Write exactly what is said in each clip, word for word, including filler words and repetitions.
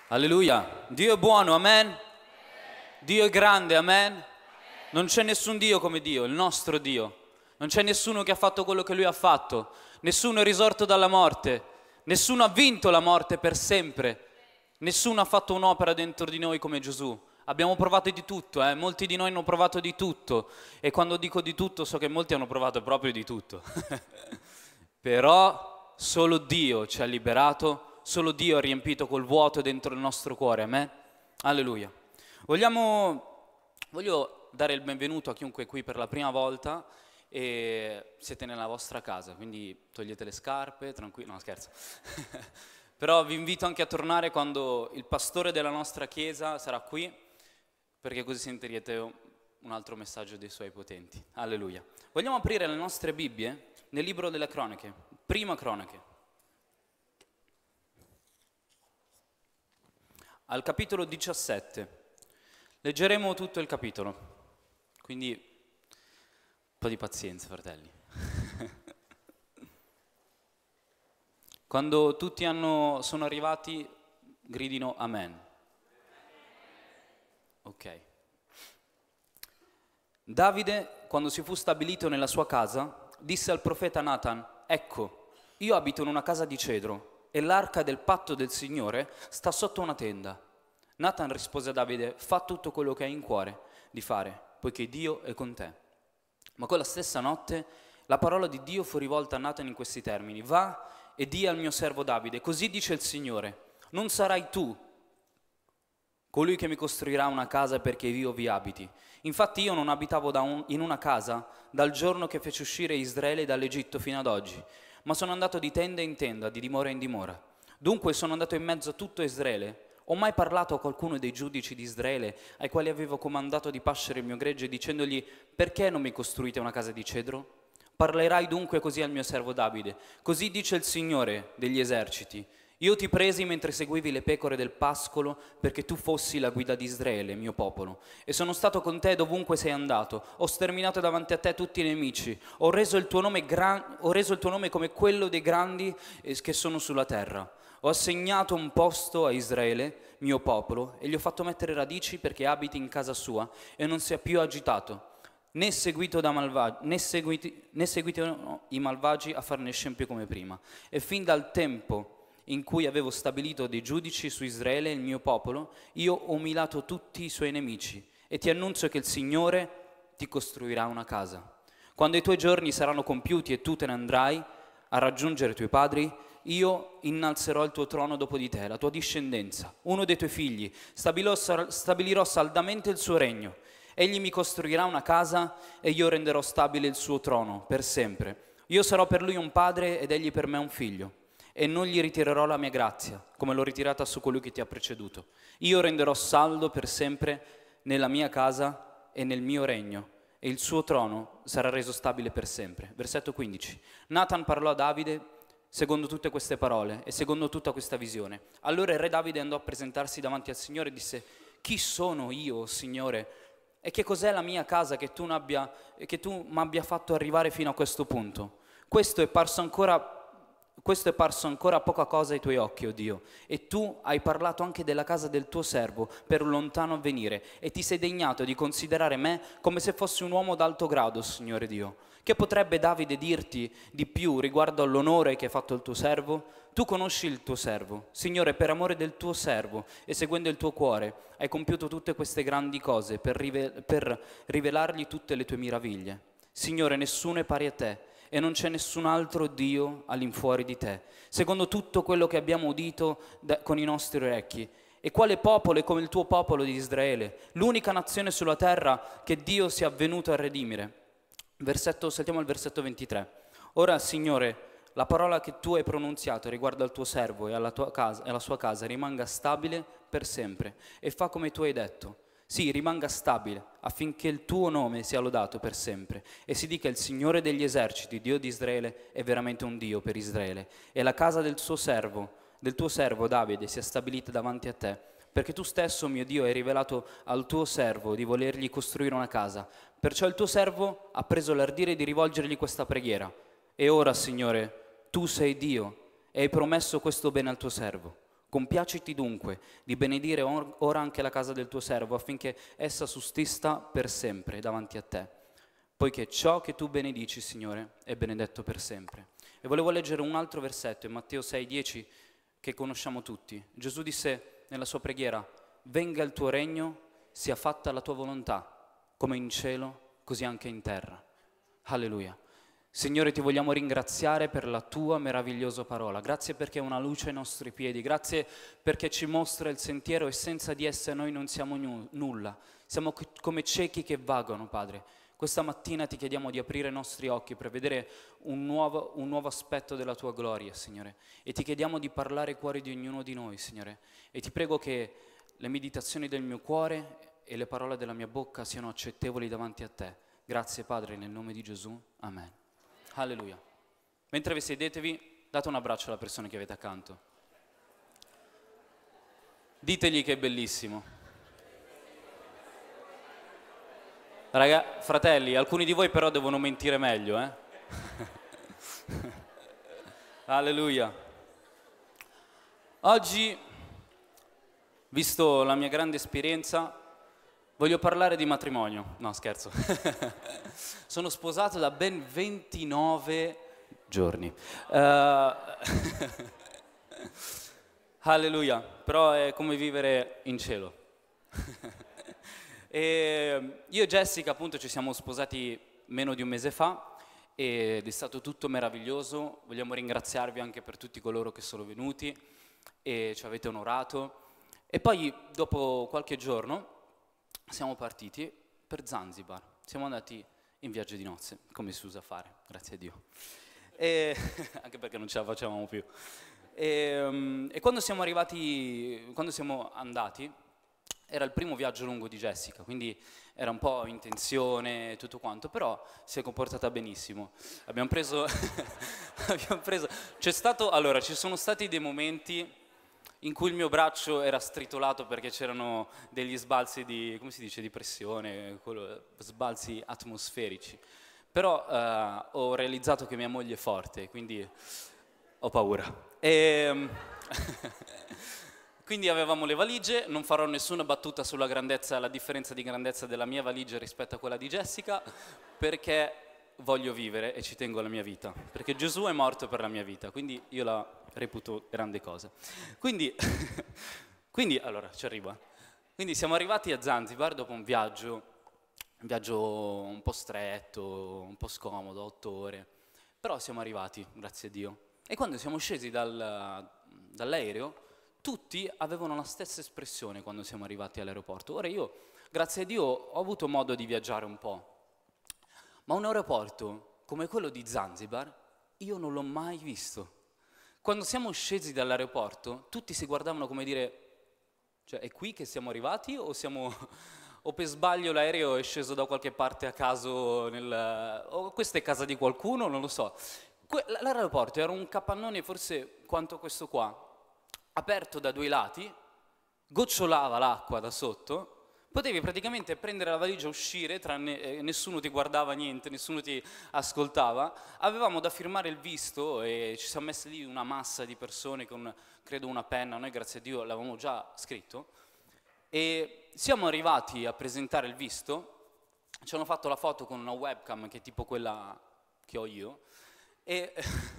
Alleluia. Dio è buono, amen. Dio è grande, amen. Non c'è nessun Dio come Dio, il nostro Dio. Non c'è nessuno che ha fatto quello che Lui ha fatto. Nessuno è risorto dalla morte. Nessuno ha vinto la morte per sempre. Nessuno ha fatto un'opera dentro di noi come Gesù. Abbiamo provato di tutto, eh? Molti di noi hanno provato di tutto. E quando dico di tutto so che molti hanno provato proprio di tutto. Però solo Dio ci ha liberato, solo Dio ha riempito quel vuoto dentro il nostro cuore, amen? Alleluia. Vogliamo, voglio dare il benvenuto a chiunque è qui per la prima volta e siete nella vostra casa, quindi togliete le scarpe, tranquillo, no scherzo. Però vi invito anche a tornare quando il pastore della nostra chiesa sarà qui, perché così sentirete un altro messaggio dei suoi potenti. Alleluia. Vogliamo aprire le nostre Bibbie nel libro delle cronache, prima cronache, al capitolo diciassette. Leggeremo tutto il capitolo, quindi un po' di pazienza, fratelli. Quando tutti hanno, sono arrivati, gridino amen. Ok. Davide, quando si fu stabilito nella sua casa, disse al profeta Nathan: ecco, io abito in una casa di cedro e l'arca del patto del Signore sta sotto una tenda. Nathan rispose a Davide: fa tutto quello che hai in cuore di fare, poiché Dio è con te. Ma quella stessa notte la parola di Dio fu rivolta a Nathan in questi termini: va e di al mio servo Davide, così dice il Signore, non sarai tu colui che mi costruirà una casa perché io vi abiti. Infatti io non abitavo da un, in una casa dal giorno che fece uscire Israele dall'Egitto fino ad oggi, ma sono andato di tenda in tenda, di dimora in dimora. Dunque sono andato in mezzo a tutto Israele. Ho mai parlato a qualcuno dei giudici di Israele, ai quali avevo comandato di pascere il mio gregge, dicendogli: perché non mi costruite una casa di cedro? Parlerai dunque così al mio servo Davide: così dice il Signore degli eserciti, io ti presi mentre seguivi le pecore del pascolo perché tu fossi la guida di Israele, mio popolo, e sono stato con te dovunque sei andato, ho sterminato davanti a te tutti i nemici, ho reso il tuo nome, gran... ho reso il tuo nome come quello dei grandi che sono sulla terra. Ho assegnato un posto a Israele, mio popolo, e gli ho fatto mettere radici perché abiti in casa sua e non sia più agitato, né seguito, da malvagi, né seguiti, né seguito no, i malvagi a farne scempio come prima. E fin dal tempo in cui avevo stabilito dei giudici su Israele, il mio popolo, io ho umilato tutti i suoi nemici e ti annuncio che il Signore ti costruirà una casa. Quando i tuoi giorni saranno compiuti e tu te ne andrai a raggiungere i tuoi padri, io innalzerò il tuo trono dopo di te, la tua discendenza, uno dei tuoi figli, stabilò, stabilirò saldamente il suo regno. Egli mi costruirà una casa e io renderò stabile il suo trono per sempre. Io sarò per lui un padre ed egli per me un figlio. E non gli ritirerò la mia grazia, come l'ho ritirata su colui che ti ha preceduto. Io renderò saldo per sempre nella mia casa e nel mio regno, e il suo trono sarà reso stabile per sempre. Versetto quindici. Nathan parlò a Davide secondo tutte queste parole e secondo tutta questa visione. Allora il re Davide andò a presentarsi davanti al Signore e disse: chi sono io, Signore? E che cos'è la mia casa che tu n'abbia, che tu mi abbia fatto arrivare fino a questo punto? Questo è parso ancora Questo è parso ancora poca cosa ai tuoi occhi, o Dio, e tu hai parlato anche della casa del tuo servo per un lontano avvenire, e ti sei degnato di considerare me come se fossi un uomo d'alto grado, Signore Dio. Che potrebbe Davide dirti di più riguardo all'onore che ha fatto il tuo servo? Tu conosci il tuo servo, Signore, per amore del tuo servo e seguendo il tuo cuore, hai compiuto tutte queste grandi cose per, rive- per rivelargli tutte le tue meraviglie. Signore, nessuno è pari a te, e non c'è nessun altro Dio all'infuori di te, secondo tutto quello che abbiamo udito da, con i nostri orecchi. E quale popolo è come il tuo popolo di Israele, l'unica nazione sulla terra che Dio sia venuto a redimere. Versetto, saltiamo al versetto ventitré. Ora, Signore, la parola che tu hai pronunziato riguardo al tuo servo e alla tua casa, e alla sua casa rimanga stabile per sempre, e fa come tu hai detto. Sì, rimanga stabile, affinché il tuo nome sia lodato per sempre, e si dica: il Signore degli eserciti, Dio di Israele, è veramente un Dio per Israele, e la casa del suo servo, del tuo servo Davide, sia stabilita davanti a te, perché tu stesso, mio Dio, hai rivelato al tuo servo di volergli costruire una casa. Perciò il tuo servo ha preso l'ardire di rivolgergli questa preghiera. E ora, Signore, tu sei Dio, e hai promesso questo bene al tuo servo. Compiaciti dunque di benedire or- ora anche la casa del tuo servo, affinché essa sussista per sempre davanti a te, poiché ciò che tu benedici, Signore, è benedetto per sempre. E volevo leggere un altro versetto in Matteo sei dieci che conosciamo tutti. Gesù disse nella sua preghiera: venga il tuo regno, sia fatta la tua volontà, come in cielo, così anche in terra. Alleluia. Signore, ti vogliamo ringraziare per la tua meravigliosa parola. Grazie perché è una luce ai nostri piedi. Grazie perché ci mostra il sentiero e senza di essa noi non siamo nu- nulla. Siamo c- come ciechi che vagano, Padre. Questa mattina ti chiediamo di aprire i nostri occhi per vedere un nuovo, un nuovo aspetto della tua gloria, Signore. E ti chiediamo di parlare ai cuori di ognuno di noi, Signore. E ti prego che le meditazioni del mio cuore e le parole della mia bocca siano accettevoli davanti a te. Grazie, Padre, nel nome di Gesù. Amen. Alleluia. Mentre vi sedetevi, date un abbraccio alla persona che avete accanto. Ditegli che è bellissimo. Raga, fratelli, alcuni di voi però devono mentire meglio, eh? Alleluia. Oggi, visto la mia grande esperienza, voglio parlare di matrimonio. No, scherzo. Sono sposato da ben ventinove giorni. Uh, Alleluia. Però è come vivere in cielo. E io e Jessica appunto ci siamo sposati meno di un mese fa ed è stato tutto meraviglioso. Vogliamo ringraziarvi anche per tutti coloro che sono venuti e ci avete onorato. E poi dopo qualche giorno siamo partiti per Zanzibar. Siamo andati in viaggio di nozze, come si usa fare, grazie a Dio. E, anche perché non ce la facevamo più. E, um, e quando siamo arrivati, quando siamo andati, era il primo viaggio lungo di Jessica, quindi era un po' in tensione e tutto quanto, però si è comportata benissimo. Abbiamo preso, abbiamo preso, c'è stato, allora, ci sono stati dei momenti in cui il mio braccio era stritolato perché c'erano degli sbalzi di, come si dice, di pressione, quello, sbalzi atmosferici. Però eh, ho realizzato che mia moglie è forte, quindi ho paura. E, quindi avevamo le valigie, non farò nessuna battuta sulla grandezza, la differenza di grandezza della mia valigia rispetto a quella di Jessica, perché voglio vivere e ci tengo alla mia vita, perché Gesù è morto per la mia vita, quindi io la reputo grande cosa. Quindi, quindi allora, ci arrivo. eh. Quindi siamo arrivati a Zanzibar dopo un viaggio, un viaggio un po' stretto, un po' scomodo, otto ore, però siamo arrivati, grazie a Dio. E quando siamo scesi dal, dall'aereo, tutti avevano la stessa espressione quando siamo arrivati all'aeroporto. Ora io, grazie a Dio, ho avuto modo di viaggiare un po', ma un aeroporto come quello di Zanzibar io non l'ho mai visto. Quando siamo scesi dall'aeroporto, tutti si guardavano come dire, cioè è qui che siamo arrivati o siamo... o per sbaglio l'aereo è sceso da qualche parte a caso, nel, o questa è casa di qualcuno, non lo so. Que- l'aeroporto era un capannone forse quanto questo qua, aperto da due lati, gocciolava l'acqua da sotto, potevi praticamente prendere la valigia, uscire, tranne, eh, nessuno ti guardava niente, nessuno ti ascoltava. Avevamo da firmare il visto e ci siamo messi lì una massa di persone con, credo, una penna, noi grazie a Dio l'avevamo già scritto, e siamo arrivati a presentare il visto, ci hanno fatto la foto con una webcam che è tipo quella che ho io, e,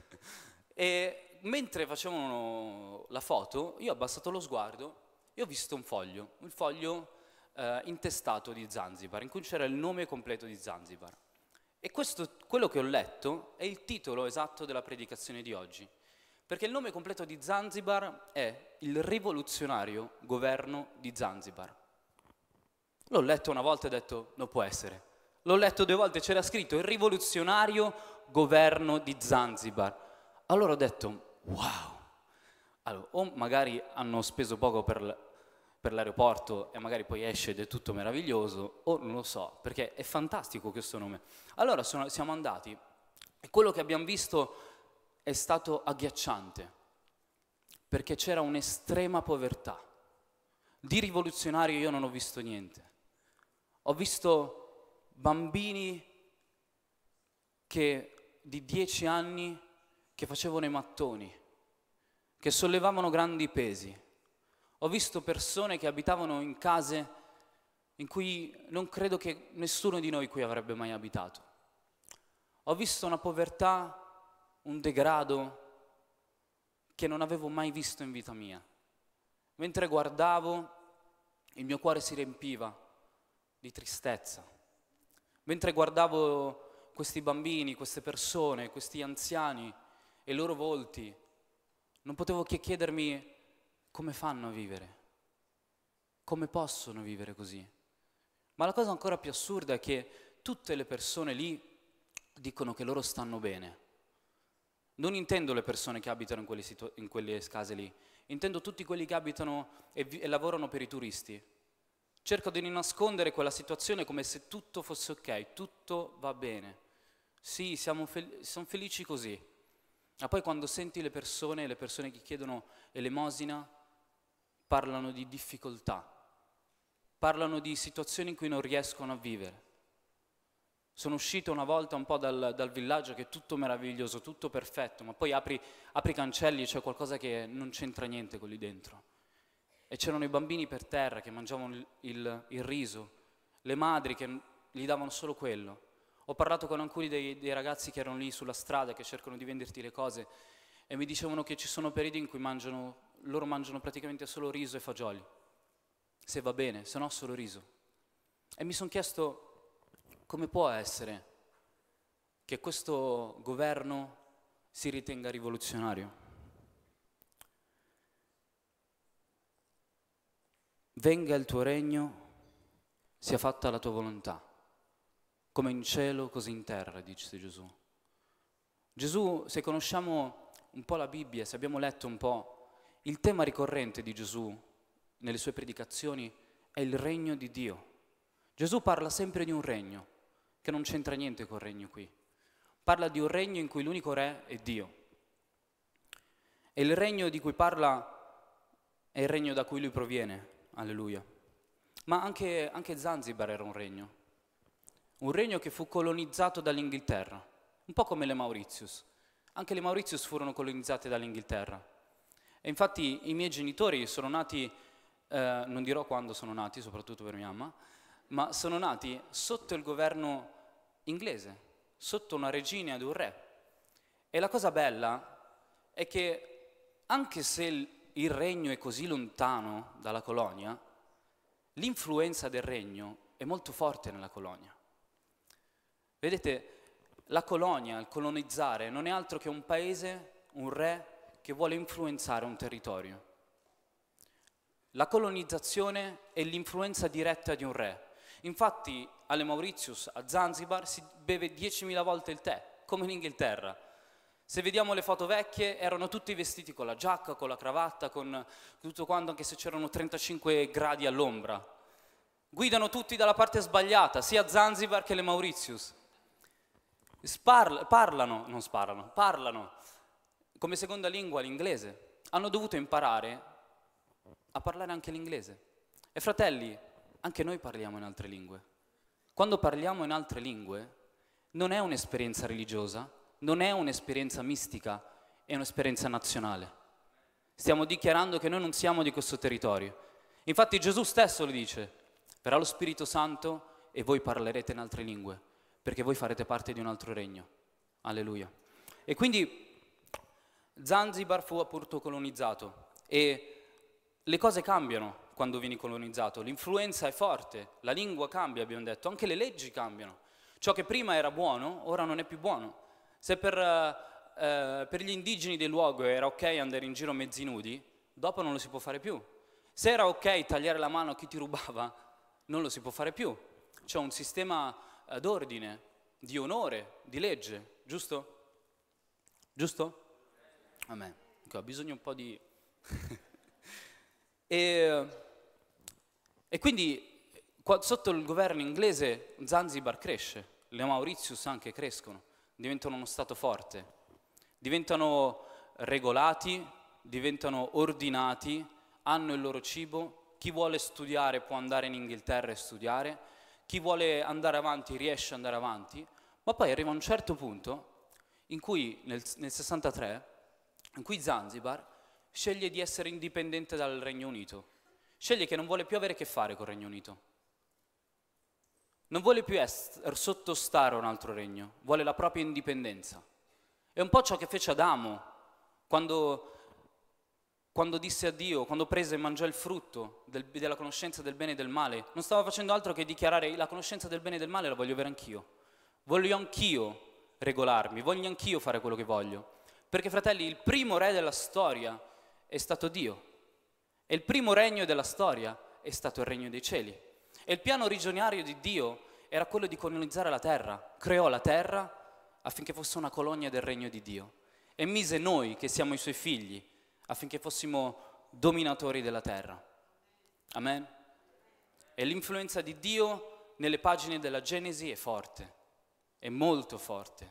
e mentre facevano la foto io ho abbassato lo sguardo e ho visto un foglio, un foglio eh, intestato di Zanzibar, in cui c'era il nome completo di Zanzibar. E questo, quello che ho letto è il titolo esatto della predicazione di oggi, perché il nome completo di Zanzibar è il rivoluzionario governo di Zanzibar. L'ho letto una volta e ho detto, non può essere. L'ho letto due volte, c'era scritto il rivoluzionario governo di Zanzibar. Allora ho detto, wow. Allora, o magari hanno speso poco per, per l'aeroporto e magari poi esce ed è tutto meraviglioso, o non lo so, perché è fantastico questo nome. Allora sono, siamo andati e quello che abbiamo visto è stato agghiacciante, perché c'era un'estrema povertà. Di rivoluzionario io non ho visto niente. Ho visto bambini che, di dieci anni che facevano i mattoni, che sollevavano grandi pesi. Ho visto persone che abitavano in case in cui non credo che nessuno di noi qui avrebbe mai abitato. Ho visto una povertà, un degrado che non avevo mai visto in vita mia. Mentre guardavo, il mio cuore si riempiva di tristezza. Mentre guardavo questi bambini, queste persone, questi anziani e i loro volti, non potevo che chiedermi come fanno a vivere, come possono vivere così. Ma la cosa ancora più assurda è che tutte le persone lì dicono che loro stanno bene. Non intendo le persone che abitano in quelle, situ- in quelle case lì, intendo tutti quelli che abitano e, vi- e lavorano per i turisti. Cerco di nascondere quella situazione come se tutto fosse ok, tutto va bene. Sì, siamo fel- sono felici così. Ma poi quando senti le persone, le persone che chiedono elemosina, parlano di difficoltà, parlano di situazioni in cui non riescono a vivere. Sono uscito una volta un po' dal, dal villaggio che è tutto meraviglioso, tutto perfetto, ma poi apri, apri i cancelli e c'è qualcosa che non c'entra niente con lì dentro. E c'erano i bambini per terra che mangiavano il, il, il riso, le madri che gli davano solo quello. Ho parlato con alcuni dei, dei ragazzi che erano lì sulla strada, che cercano di venderti le cose, e mi dicevano che ci sono periodi in cui mangiano, loro mangiano praticamente solo riso e fagioli, se va bene, se no solo riso. E mi sono chiesto come può essere che questo governo si ritenga rivoluzionario. Venga il tuo regno, sia fatta la tua volontà, come in cielo, così in terra, dice Gesù. Gesù, se conosciamo un po' la Bibbia, se abbiamo letto un po', il tema ricorrente di Gesù nelle sue predicazioni è il regno di Dio. Gesù parla sempre di un regno, che non c'entra niente col regno qui. Parla di un regno in cui l'unico re è Dio. E il regno di cui parla è il regno da cui lui proviene. Alleluia. Ma anche, anche Zanzibar era un regno. Un regno che fu colonizzato dall'Inghilterra, un po' come le Mauritius. Anche le Mauritius furono colonizzate dall'Inghilterra. E infatti i miei genitori sono nati, eh, non dirò quando sono nati, soprattutto per mia mamma, ma sono nati sotto il governo inglese, sotto una regina ed un re. E la cosa bella è che anche se il, il regno è così lontano dalla colonia, l'influenza del regno è molto forte nella colonia. Vedete, la colonia, il colonizzare, non è altro che un paese, un re che vuole influenzare un territorio. La colonizzazione è l'influenza diretta di un re. Infatti alle Mauritius, a Zanzibar, si beve diecimila volte il tè, come in Inghilterra. Se vediamo le foto vecchie, erano tutti vestiti con la giacca, con la cravatta, con tutto quanto, anche se c'erano trentacinque gradi all'ombra. Guidano tutti dalla parte sbagliata, sia Zanzibar che le Mauritius. Sparla, parlano, non sparano, parlano come seconda lingua l'inglese. Hanno dovuto imparare a parlare anche l'inglese. E fratelli, anche noi parliamo in altre lingue. Quando parliamo in altre lingue, non è un'esperienza religiosa, non è un'esperienza mistica, è un'esperienza nazionale. Stiamo dichiarando che noi non siamo di questo territorio. Infatti Gesù stesso lo dice, verrà lo Spirito Santo e voi parlerete in altre lingue, perché voi farete parte di un altro regno. Alleluia. E quindi Zanzibar fu appunto colonizzato e le cose cambiano quando vieni colonizzato, l'influenza è forte, la lingua cambia, abbiamo detto, anche le leggi cambiano. Ciò che prima era buono, ora non è più buono. Se per, eh, per gli indigeni del luogo era ok andare in giro mezzi nudi, dopo non lo si può fare più. Se era ok tagliare la mano a chi ti rubava, non lo si può fare più. C'è un sistema eh, d'ordine, di onore, di legge, giusto? Giusto? Amen. Ho bisogno un po' di... e, e quindi qua, sotto il governo inglese Zanzibar cresce, le Mauritius anche crescono, diventano uno stato forte, diventano regolati, diventano ordinati, hanno il loro cibo, chi vuole studiare può andare in Inghilterra e studiare, chi vuole andare avanti riesce ad andare avanti, ma poi arriva un certo punto in cui nel, nel sessantatré, in cui Zanzibar sceglie di essere indipendente dal Regno Unito, sceglie che non vuole più avere a che fare col Regno Unito, non vuole più essere, sottostare a un altro regno, vuole la propria indipendenza. È un po' ciò che fece Adamo quando, quando disse a Dio, quando prese e mangiò il frutto del, della conoscenza del bene e del male, non stava facendo altro che dichiarare: la conoscenza del bene e del male la voglio avere anch'io, voglio anch'io regolarmi, voglio anch'io fare quello che voglio. Perché, fratelli, il primo re della storia è stato Dio, e il primo regno della storia è stato il regno dei cieli. E il piano originario di Dio era quello di colonizzare la terra. Creò la terra affinché fosse una colonia del regno di Dio e mise noi, che siamo i suoi figli, affinché fossimo dominatori della terra. Amen? E l'influenza di Dio nelle pagine della Genesi è forte, è molto forte.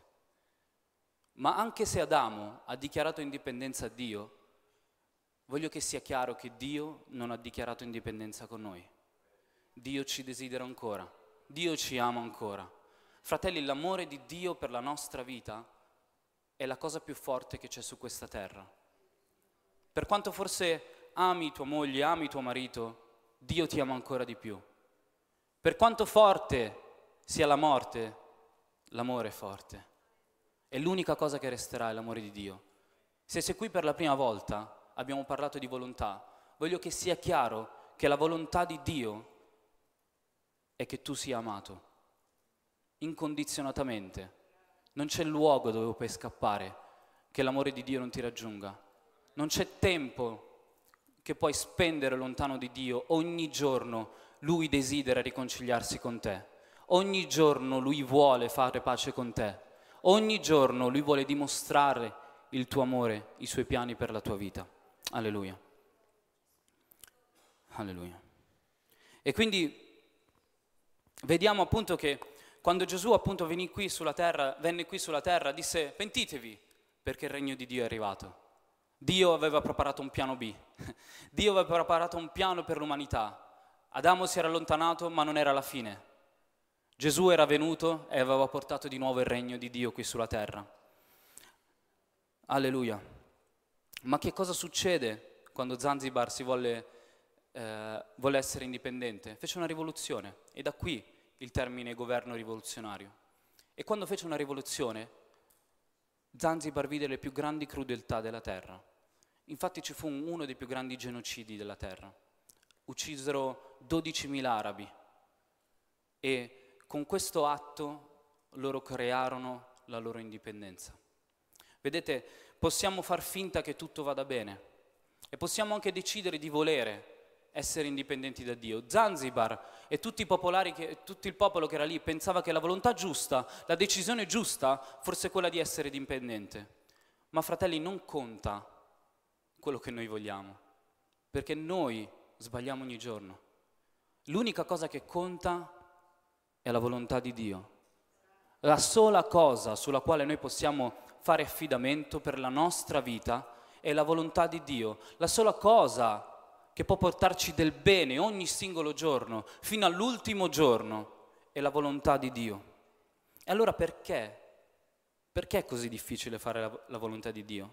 Ma anche se Adamo ha dichiarato indipendenza a Dio, voglio che sia chiaro che Dio non ha dichiarato indipendenza con noi. Dio ci desidera ancora, Dio ci ama ancora. Fratelli, l'amore di Dio per la nostra vita è la cosa più forte che c'è su questa terra. Per quanto forse ami tua moglie, ami tuo marito, Dio ti ama ancora di più. Per quanto forte sia la morte, l'amore è forte. E l'unica cosa che resterà è l'amore di Dio. Se sei qui per la prima volta, abbiamo parlato di volontà, voglio che sia chiaro che la volontà di Dio è che tu sia amato, incondizionatamente. Non c'è luogo dove puoi scappare che l'amore di Dio non ti raggiunga. Non c'è tempo che puoi spendere lontano di Dio. Ogni giorno Lui desidera riconciliarsi con te. Ogni giorno Lui vuole fare pace con te. Ogni giorno Lui vuole dimostrare il tuo amore, i Suoi piani per la tua vita. Alleluia. Alleluia. E quindi vediamo appunto che quando Gesù appunto venne qui sulla terra, venne qui sulla terra, disse: pentitevi perché il regno di Dio è arrivato. Dio aveva preparato un piano B, Dio aveva preparato un piano per l'umanità. Adamo si era allontanato, ma non era la fine. Gesù era venuto e aveva portato di nuovo il regno di Dio qui sulla terra. Alleluia. Ma che cosa succede quando Zanzibar si volle Eh, volle essere indipendente? Fece una rivoluzione, e da qui il termine governo rivoluzionario. E quando fece una rivoluzione, Zanzibar vide le più grandi crudeltà della terra. Infatti ci fu uno dei più grandi genocidi della terra. Uccisero dodicimila arabi e con questo atto loro crearono la loro indipendenza. Vedete, possiamo far finta che tutto vada bene e possiamo anche decidere di volere essere indipendenti da Dio. Zanzibar e tutti i popolari che, tutto il popolo che era lì pensava che la volontà giusta, la decisione giusta fosse quella di essere indipendente. Ma fratelli, non conta quello che noi vogliamo, perché noi sbagliamo ogni giorno. L'unica cosa che conta è la volontà di Dio. La sola cosa sulla quale noi possiamo fare affidamento per la nostra vita è la volontà di Dio. La sola cosa che può portarci del bene ogni singolo giorno, fino all'ultimo giorno, è la volontà di Dio. E allora perché? Perché è così difficile fare la, la volontà di Dio?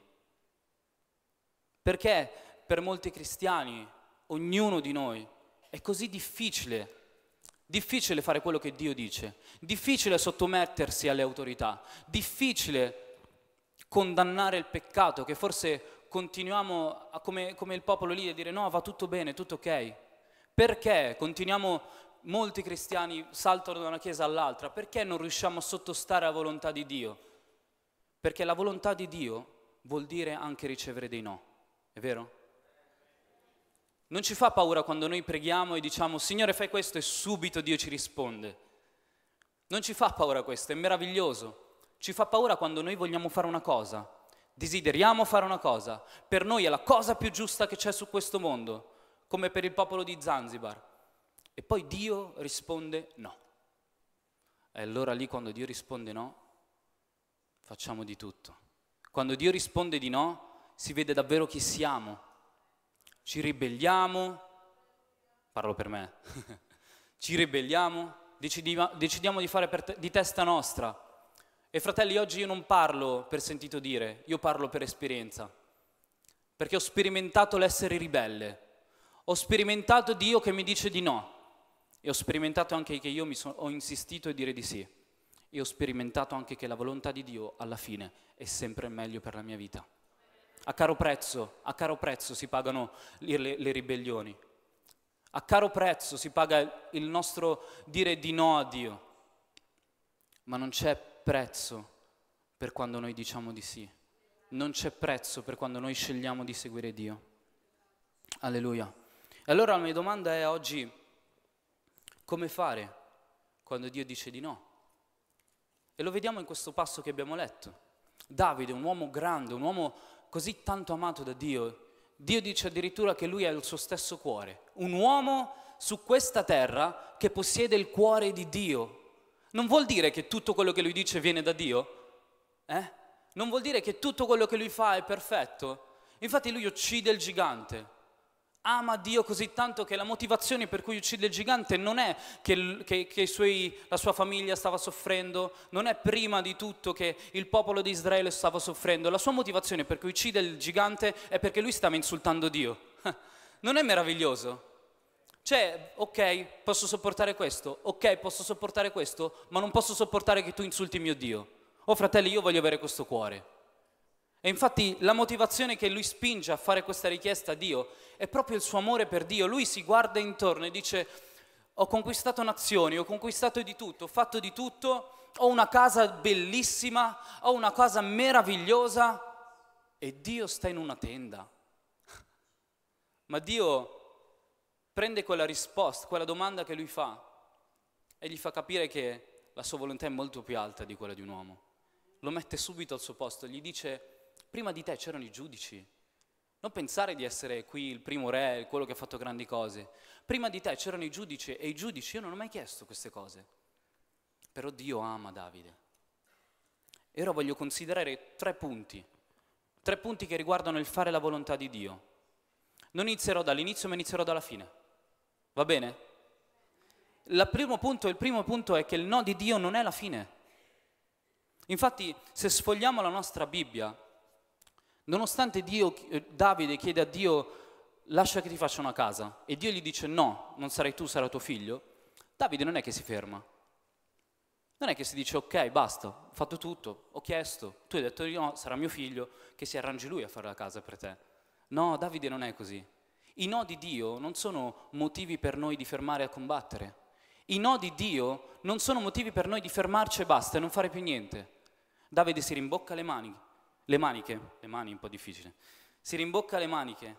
Perché per molti cristiani, ognuno di noi, è così difficile, difficile fare quello che Dio dice, difficile sottomettersi alle autorità, difficile condannare il peccato, che forse continuiamo a, come, come il popolo lì, a dire no, va tutto bene, tutto ok. Perché continuiamo, molti cristiani saltano da una chiesa all'altra, perché non riusciamo a sottostare alla volontà di Dio? Perché la volontà di Dio vuol dire anche ricevere dei no, è vero? Non ci fa paura quando noi preghiamo e diciamo Signore fai questo e subito Dio ci risponde. Non ci fa paura questo, è meraviglioso. Ci fa paura quando noi vogliamo fare una cosa, desideriamo fare una cosa, per noi è la cosa più giusta che c'è su questo mondo, come per il popolo di Zanzibar, e poi Dio risponde no. E allora lì, quando Dio risponde no, facciamo di tutto. Quando Dio risponde di no, si vede davvero chi siamo. Ci ribelliamo, parlo per me, ci ribelliamo, decidiamo, decidiamo di fare per te, di testa nostra. E fratelli, oggi io non parlo per sentito dire, io parlo per esperienza. perché ho sperimentato l'essere ribelle, ho sperimentato Dio che mi dice di no e ho sperimentato anche che io mi so, ho insistito a dire di sì e ho sperimentato anche che la volontà di Dio alla fine è sempre meglio per la mia vita. A caro prezzo, a caro prezzo si pagano le, le, le ribellioni, a caro prezzo si paga il nostro dire di no a Dio, ma non c'è prezzo per quando noi diciamo di sì. Non c'è prezzo per quando noi scegliamo di seguire Dio. Alleluia. E allora la mia domanda è oggi, come fare quando Dio dice di no? E lo vediamo in questo passo che abbiamo letto. Davide, un uomo grande, un uomo così tanto amato da Dio. Dio dice addirittura che lui ha il suo stesso cuore. Un uomo su questa terra che possiede il cuore di Dio. Non vuol dire che tutto quello che lui dice viene da Dio? Eh? Non vuol dire che tutto quello che lui fa è perfetto. Infatti lui uccide il gigante. Ama Dio così tanto che la motivazione per cui uccide il gigante non è che, che, che i suoi, la sua famiglia stava soffrendo, non è prima di tutto che il popolo di Israele stava soffrendo. La sua motivazione per cui uccide il gigante è perché lui stava insultando Dio. Non è meraviglioso? Cioè, ok, posso sopportare questo, ok, posso sopportare questo, ma non posso sopportare che tu insulti mio Dio. Oh fratelli, io voglio avere questo cuore. E infatti la motivazione che lui spinge a fare questa richiesta a Dio è proprio il suo amore per Dio. Lui si guarda intorno e dice: ho conquistato nazioni, ho conquistato di tutto, ho fatto di tutto, ho una casa bellissima, ho una casa meravigliosa e Dio sta in una tenda. Ma Dio prende quella risposta, quella domanda che lui fa e gli fa capire che la sua volontà è molto più alta di quella di un uomo. Lo mette subito al suo posto, gli dice: prima di te c'erano i giudici, non pensare di essere qui il primo re, quello che ha fatto grandi cose. Prima di te c'erano i giudici e i giudici, io non ho mai chiesto queste cose. Però Dio ama Davide. E ora voglio considerare tre punti, tre punti che riguardano il fare la volontà di Dio. Non inizierò dall'inizio, ma inizierò dalla fine. Va bene? Il primo punto, il primo punto è che il no di Dio non è la fine. Infatti, se sfogliamo la nostra Bibbia, nonostante Dio, Davide chiede a Dio: lascia che ti faccia una casa, e Dio gli dice: no, non sarai tu, sarà tuo figlio, Davide non è che si ferma. Non è che si dice: ok, basta, ho fatto tutto, ho chiesto, tu hai detto di no, sarà mio figlio, che si arrangi lui a fare la casa per te. No, Davide non è così. I no di Dio non sono motivi per noi di fermare a combattere. I no di Dio non sono motivi per noi di fermarci e basta e non fare più niente. Davide si rimbocca le mani, le maniche, le mani è un po' difficile, si rimbocca le maniche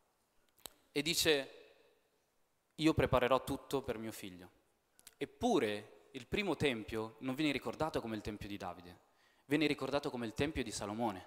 e dice: io preparerò tutto per mio figlio. Eppure il primo tempio non viene ricordato come il tempio di Davide, viene ricordato come il tempio di Salomone.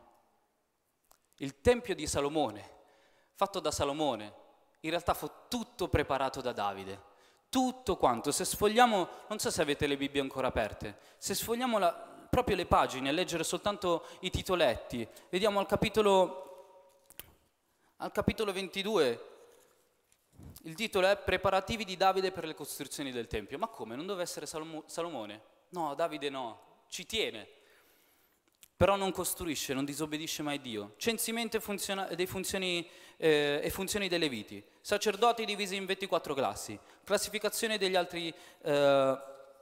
Il tempio di Salomone, fatto da Salomone, in realtà fu tutto preparato da Davide. Tutto quanto. Se sfogliamo, non so se avete le Bibbie ancora aperte, se sfogliamo la, proprio le pagine, a leggere soltanto i titoletti, vediamo al capitolo, al capitolo ventidue, il titolo è Preparativi di Davide per le costruzioni del Tempio. Ma come? Non deve essere Salomo, Salomone? No, Davide no, ci tiene, però non costruisce, non disobbedisce mai Dio. Censimento e, funziona, dei funzioni, eh, e funzioni dei Leviti, sacerdoti divisi in ventiquattro classi, classificazione degli altri, eh,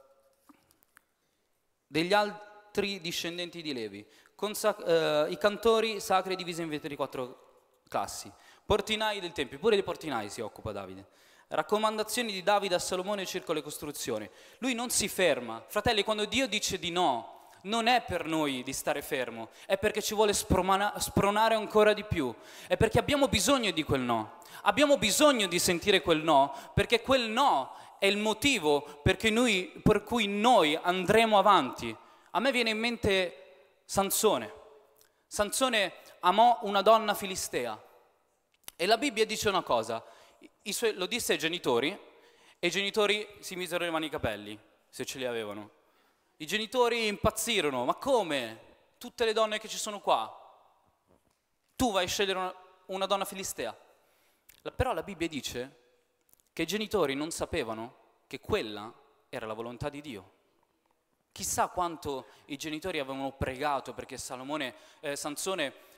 degli altri discendenti di Levi, Consac- eh, i cantori sacri divisi in ventiquattro classi, portinai del Tempio, pure dei portinai si occupa Davide. Raccomandazioni di Davide a Salomone circa le costruzioni. Lui non si ferma. Fratelli, quando Dio dice di no, non è per noi di stare fermo, è perché ci vuole spromana- spronare ancora di più, è perché abbiamo bisogno di quel no, abbiamo bisogno di sentire quel no, perché quel no è il motivo perché noi, per cui noi andremo avanti. A me viene in mente Sansone. Sansone amò una donna filistea e la Bibbia dice una cosa, I suoi, lo disse ai genitori e i genitori si misero le mani ai capelli, se ce li avevano. I genitori impazzirono: ma come? Tutte le donne che ci sono qua, tu vai a scegliere una, una donna filistea? La, però la Bibbia dice che i genitori non sapevano che quella era la volontà di Dio. Chissà quanto i genitori avevano pregato perché Salomone, eh, Sansone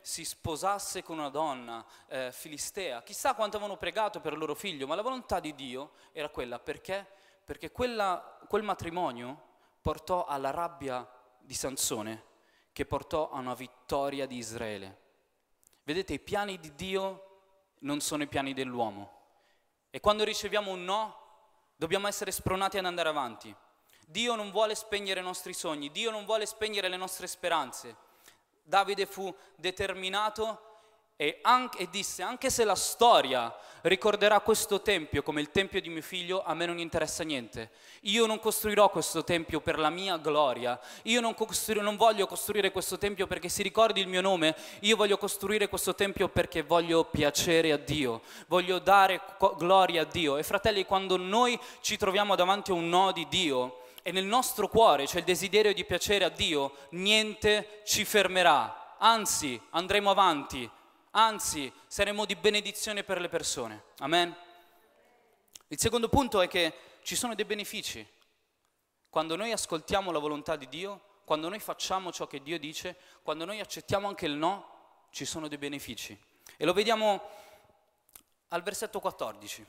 si sposasse con una donna eh, filistea. Chissà quanto avevano pregato per il loro figlio, ma la volontà di Dio era quella. Perché? Perché quella, quel matrimonio portò alla rabbia di Sansone, che portò a una vittoria di Israele. Vedete, i piani di Dio non sono i piani dell'uomo. E quando riceviamo un no, dobbiamo essere spronati ad andare avanti. Dio non vuole spegnere i nostri sogni, Dio non vuole spegnere le nostre speranze. Davide fu determinato e, anche, e disse: anche se la storia ricorderà questo tempio come il tempio di mio figlio, a me non interessa niente. Io non costruirò questo tempio per la mia gloria, io non, non voglio costruire questo tempio perché si ricordi il mio nome, io voglio costruire questo tempio perché voglio piacere a Dio, voglio dare gloria a Dio. E fratelli, quando noi ci troviamo davanti a un no di Dio e nel nostro cuore c'è il desiderio di piacere a Dio, niente ci fermerà, anzi andremo avanti. Anzi, saremo di benedizione per le persone. Amen? Il secondo punto è che ci sono dei benefici. Quando noi ascoltiamo la volontà di Dio, quando noi facciamo ciò che Dio dice, quando noi accettiamo anche il no, ci sono dei benefici. E lo vediamo al versetto quattordici.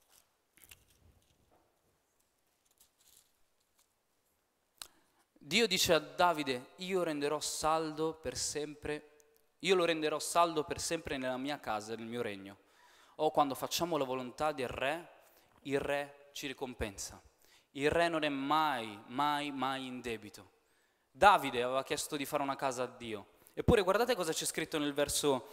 Dio dice a Davide: io renderò saldo per sempre Io lo renderò saldo per sempre nella mia casa, nel mio regno. O quando facciamo la volontà del re, il re ci ricompensa. Il re non è mai, mai, mai in debito. Davide aveva chiesto di fare una casa a Dio. Eppure guardate cosa c'è scritto nel verso,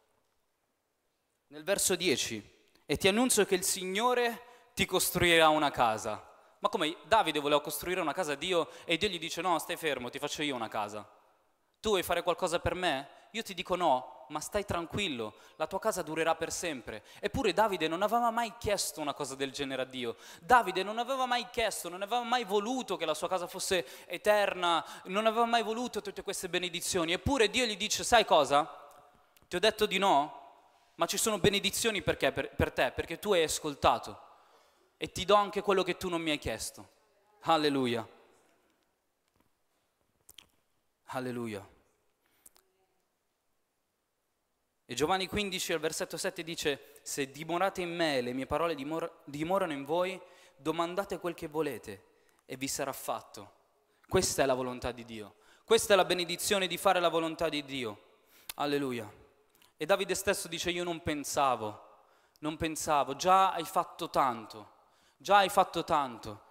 nel verso dieci. E ti annuncio che il Signore ti costruirà una casa. Ma come? Davide voleva costruire una casa a Dio e Dio gli dice: no, stai fermo, ti faccio io una casa. Tu vuoi fare qualcosa per me? Io ti dico no, ma stai tranquillo, la tua casa durerà per sempre. Eppure Davide non aveva mai chiesto una cosa del genere a Dio. Davide non aveva mai chiesto, non aveva mai voluto che la sua casa fosse eterna, non aveva mai voluto tutte queste benedizioni. Eppure Dio gli dice: sai cosa? Ti ho detto di no, ma ci sono benedizioni perché? Per, per te, perché tu hai ascoltato. E ti do anche quello che tu non mi hai chiesto. Alleluia. Alleluia. E Giovanni quindici al versetto sette dice: se dimorate in me, le mie parole dimor- dimorano in voi, domandate quel che volete e vi sarà fatto. Questa è la volontà di Dio. Questa è la benedizione di fare la volontà di Dio. Alleluia. E Davide stesso dice: io non pensavo, non pensavo, già hai fatto tanto, già hai fatto tanto.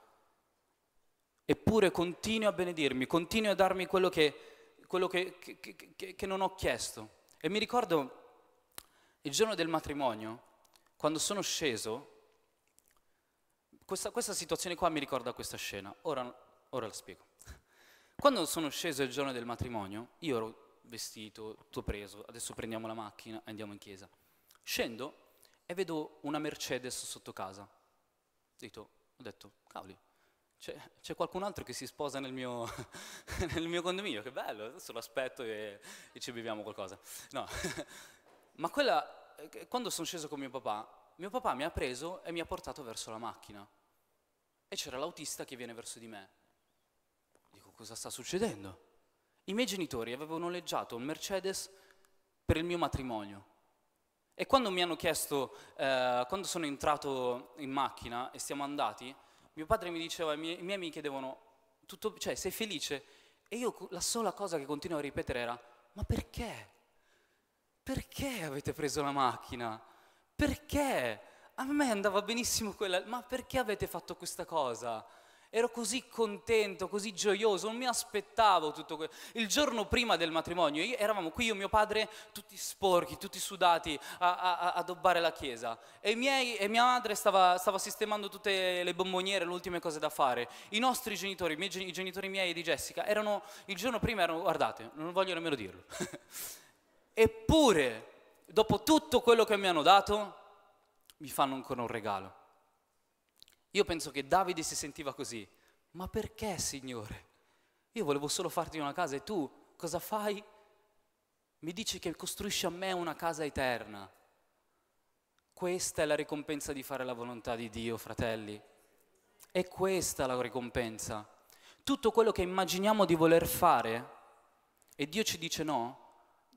Eppure continui a benedirmi, continui a darmi quello che, quello che, che, che, che non ho chiesto. E mi ricordo il giorno del matrimonio, quando sono sceso, questa, questa situazione qua mi ricorda questa scena. Ora, ora la spiego. Quando sono sceso il giorno del matrimonio, io ero vestito, tutto preso, adesso prendiamo la macchina e andiamo in chiesa. Scendo e vedo una Mercedes sotto casa. Ho detto, cavoli, c'è, c'è qualcun altro che si sposa nel mio, nel mio condominio, che bello, adesso lo aspetto e, e ci beviamo qualcosa. No, ma quella, quando sono sceso con mio papà, mio papà mi ha preso e mi ha portato verso la macchina. E c'era l'autista che viene verso di me. Dico, cosa sta succedendo? I miei genitori avevano noleggiato un Mercedes per il mio matrimonio. E quando mi hanno chiesto, eh, quando sono entrato in macchina e siamo andati, mio padre mi diceva, i miei, i miei mi chiedevano, tutto, cioè sei felice? E io la sola cosa che continuo a ripetere era, ma perché? Perché avete preso la macchina? Perché? A me andava benissimo quella, ma perché avete fatto questa cosa? Ero così contento, così gioioso, non mi aspettavo tutto questo. Il giorno prima del matrimonio, io, eravamo qui io e mio padre, tutti sporchi, tutti sudati, a, a, a addobbare la chiesa. E, i miei, e mia madre stava, stava sistemando tutte le bomboniere, le ultime cose da fare. I nostri genitori, i, miei, i genitori miei e di Jessica, erano, il giorno prima erano, guardate, non voglio nemmeno dirlo. Eppure, dopo tutto quello che mi hanno dato, mi fanno ancora un regalo. Io penso che Davide si sentiva così. Ma perché, Signore? Io volevo solo farti una casa e tu cosa fai? Mi dici che costruisci a me una casa eterna. Questa è la ricompensa di fare la volontà di Dio, fratelli. È questa la ricompensa. Tutto quello che immaginiamo di voler fare e Dio ci dice no,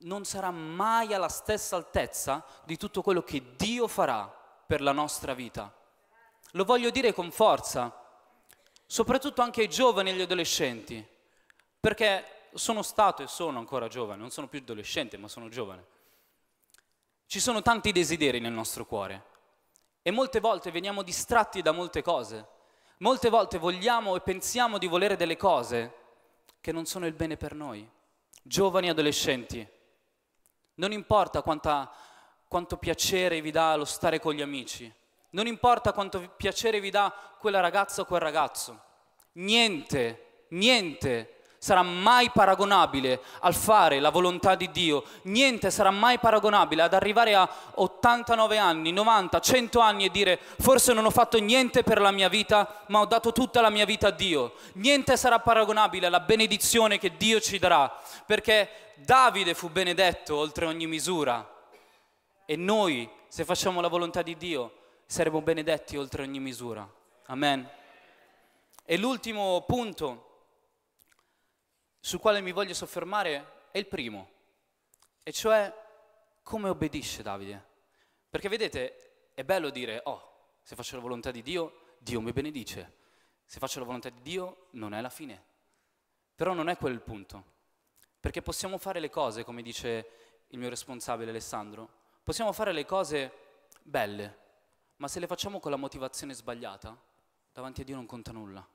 non sarà mai alla stessa altezza di tutto quello che Dio farà per la nostra vita. Lo voglio dire con forza, soprattutto anche ai giovani e agli adolescenti, perché sono stato e sono ancora giovane, non sono più adolescente, ma sono giovane. Ci sono tanti desideri nel nostro cuore e molte volte veniamo distratti da molte cose. Molte volte vogliamo e pensiamo di volere delle cose che non sono il bene per noi. Giovani e adolescenti, non importa quanta, quanto piacere vi dà lo stare con gli amici, non importa quanto piacere vi dà quella ragazza o quel ragazzo, niente, niente sarà mai paragonabile al fare la volontà di Dio, niente sarà mai paragonabile ad arrivare a ottantanove anni, novanta, cento anni e dire forse non ho fatto niente per la mia vita, ma ho dato tutta la mia vita a Dio. Niente sarà paragonabile alla benedizione che Dio ci darà, perché Davide fu benedetto oltre ogni misura e noi, se facciamo la volontà di Dio, saremo benedetti oltre ogni misura. Amen. E l'ultimo punto sul quale mi voglio soffermare è il primo, e cioè come obbedisce Davide. Perché vedete, è bello dire, oh, se faccio la volontà di Dio, Dio mi benedice. Se faccio la volontà di Dio, non è la fine. Però non è quello il punto. Perché possiamo fare le cose, come dice il mio responsabile Alessandro, possiamo fare le cose belle, ma se le facciamo con la motivazione sbagliata, davanti a Dio non conta nulla.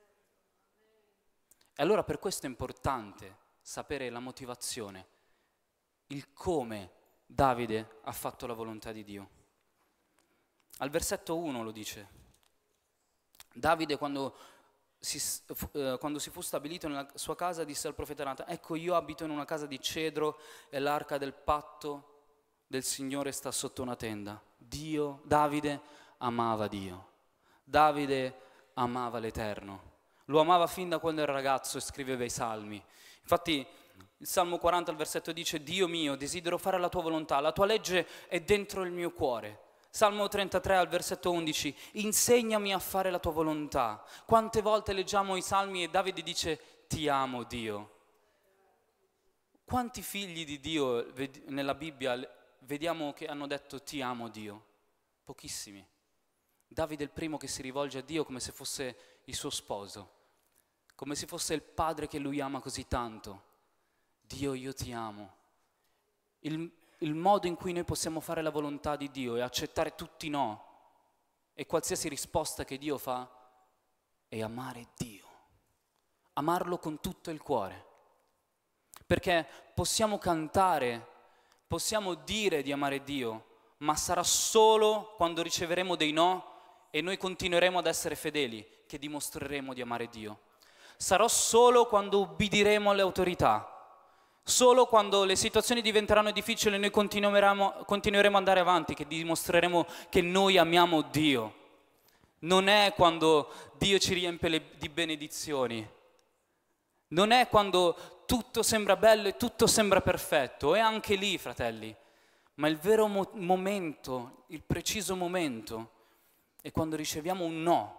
E allora per questo è importante sapere la motivazione, il come Davide ha fatto la volontà di Dio. Al versetto uno lo dice. Davide quando si, eh, quando si fu stabilito nella sua casa disse al profeta Natan: ecco, io abito in una casa di cedro e l'arca del patto del Signore sta sotto una tenda. Dio, Davide amava Dio. Davide amava l'Eterno. Lo amava fin da quando era ragazzo e scriveva i salmi. Infatti il Salmo quaranta al versetto dice: Dio mio, desidero fare la tua volontà, la tua legge è dentro il mio cuore. Salmo trentatré al versetto undici: insegnami a fare la tua volontà. Quante volte leggiamo i salmi e Davide dice: ti amo Dio. Quanti figli di Dio nella Bibbia vediamo che hanno detto ti amo Dio? Pochissimi. Davide è il primo che si rivolge a Dio come se fosse il suo sposo, come se fosse il padre che lui ama così tanto. Dio, io ti amo. Il, il modo in cui noi possiamo fare la volontà di Dio e accettare tutti i no e qualsiasi risposta che Dio fa è amare Dio, amarlo con tutto il cuore. Perché possiamo cantare, possiamo dire di amare Dio, ma sarà solo quando riceveremo dei no e noi continueremo ad essere fedeli che dimostreremo di amare Dio. Sarà solo quando ubbidiremo alle autorità, solo quando le situazioni diventeranno difficili e noi continueremo, continueremo ad andare avanti che dimostreremo che noi amiamo Dio. Non è quando Dio ci riempie le, di benedizioni, non è quando tutto sembra bello e tutto sembra perfetto, è anche lì, fratelli, ma il vero mo- momento, il preciso momento è quando riceviamo un no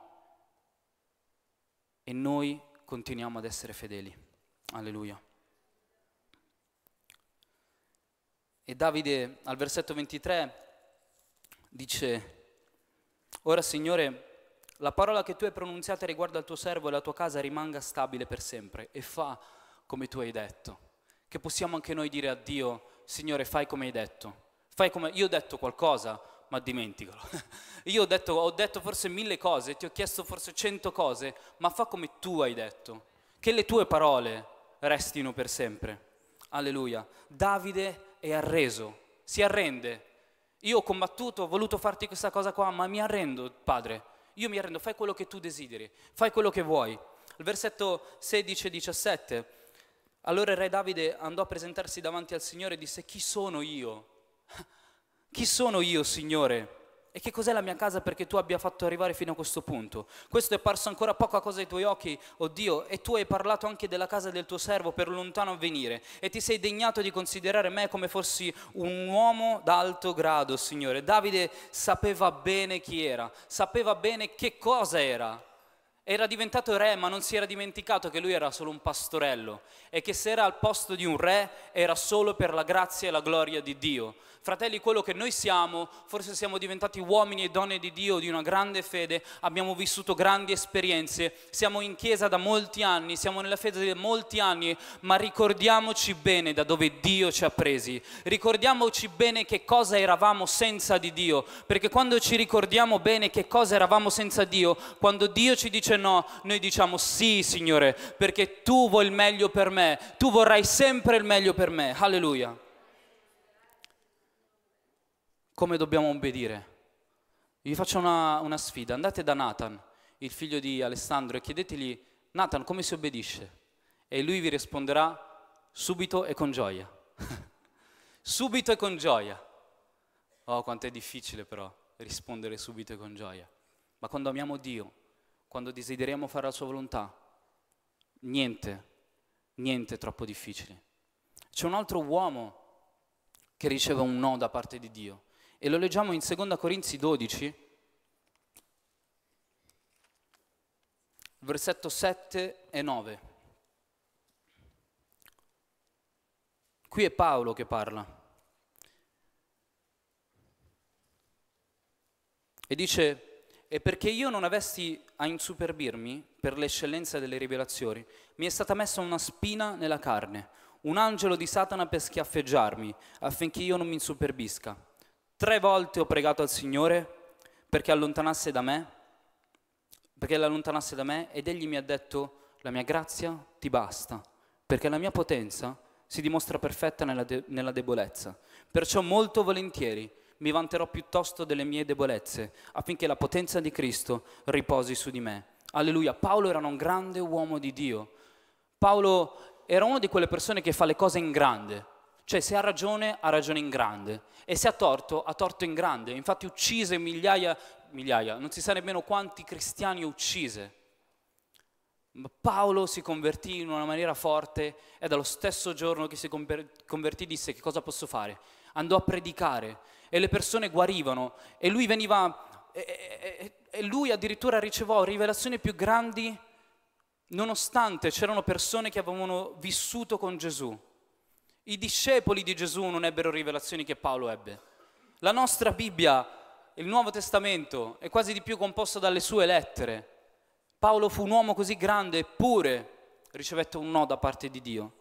e noi continuiamo ad essere fedeli. Alleluia. E Davide al versetto ventitré dice: ora Signore, la parola che tu hai pronunziata riguardo al tuo servo e la tua casa rimanga stabile per sempre e fa come tu hai detto. Che possiamo anche noi dire a Dio: Signore, fai come hai detto. Fai come io ho detto qualcosa, ma dimenticalo. Io ho detto, ho detto forse mille cose, ti ho chiesto forse cento cose, ma fa come tu hai detto. Che le tue parole restino per sempre. Alleluia. Davide è arreso, si arrende. Io ho combattuto, ho voluto farti questa cosa qua, ma mi arrendo, Padre. Io mi arrendo, fai quello che tu desideri, fai quello che vuoi. Il versetto sedici e diciassette. Allora il re Davide andò a presentarsi davanti al Signore e disse: chi sono io? Chi sono io, Signore? E che cos'è la mia casa perché tu abbia fatto arrivare fino a questo punto? Questo è parso ancora poca cosa ai tuoi occhi, oh Dio, e tu hai parlato anche della casa del tuo servo per lontano avvenire, e ti sei degnato di considerare me come fossi un uomo d'alto grado, Signore. Davide sapeva bene chi era, sapeva bene che cosa era, Era diventato re, ma non si era dimenticato che lui era solo un pastorello e che se era al posto di un re era solo per la grazia e la gloria di Dio. Fratelli, quello che noi siamo, forse siamo diventati uomini e donne di Dio di una grande fede, abbiamo vissuto grandi esperienze, siamo in chiesa da molti anni, siamo nella fede da molti anni, ma ricordiamoci bene da dove Dio ci ha presi, ricordiamoci bene che cosa eravamo senza di Dio, perché quando ci ricordiamo bene che cosa eravamo senza Dio, quando Dio ci dice no, noi diciamo sì, Signore, perché tu vuoi il meglio per me, tu vorrai sempre il meglio per me. Alleluia. Come dobbiamo obbedire? Vi faccio una, una sfida, andate da Nathan, il figlio di Alessandro, e chiedetegli: Nathan, come si obbedisce? E lui vi risponderà: subito e con gioia. Subito e con gioia. Oh, quanto è difficile però rispondere subito e con gioia. Ma quando amiamo Dio, quando desideriamo fare la sua volontà, niente, niente è troppo difficile. C'è un altro uomo che riceve un no da parte di Dio, e lo leggiamo in seconda Corinzi dodici, versetto sette e nove. Qui è Paolo che parla. E dice: e perché io non avessi a insuperbirmi per l'eccellenza delle rivelazioni, mi è stata messa una spina nella carne, un angelo di Satana per schiaffeggiarmi, affinché io non mi insuperbisca. Tre volte ho pregato al Signore perché allontanasse da me, perché l'allontanasse da me, ed Egli mi ha detto: la mia grazia ti basta, perché la mia potenza si dimostra perfetta nella, de- nella debolezza. Perciò molto volentieri mi vanterò piuttosto delle mie debolezze, affinché la potenza di Cristo riposi su di me. Alleluia. Paolo era un grande uomo di Dio. Paolo era una di quelle persone che fa le cose in grande. Cioè, se ha ragione, ha ragione in grande, e se ha torto, ha torto in grande. Infatti uccise migliaia, migliaia, non si sa nemmeno quanti cristiani uccise. Ma Paolo si convertì in una maniera forte, e dallo stesso giorno che si convertì disse: che cosa posso fare? Andò a predicare e le persone guarivano, e lui veniva, e, e, e lui addirittura ricevò rivelazioni più grandi, nonostante c'erano persone che avevano vissuto con Gesù. I discepoli di Gesù non ebbero rivelazioni che Paolo ebbe. La nostra Bibbia, il Nuovo Testamento, è quasi di più composto dalle sue lettere. Paolo fu un uomo così grande, eppure ricevette un no da parte di Dio.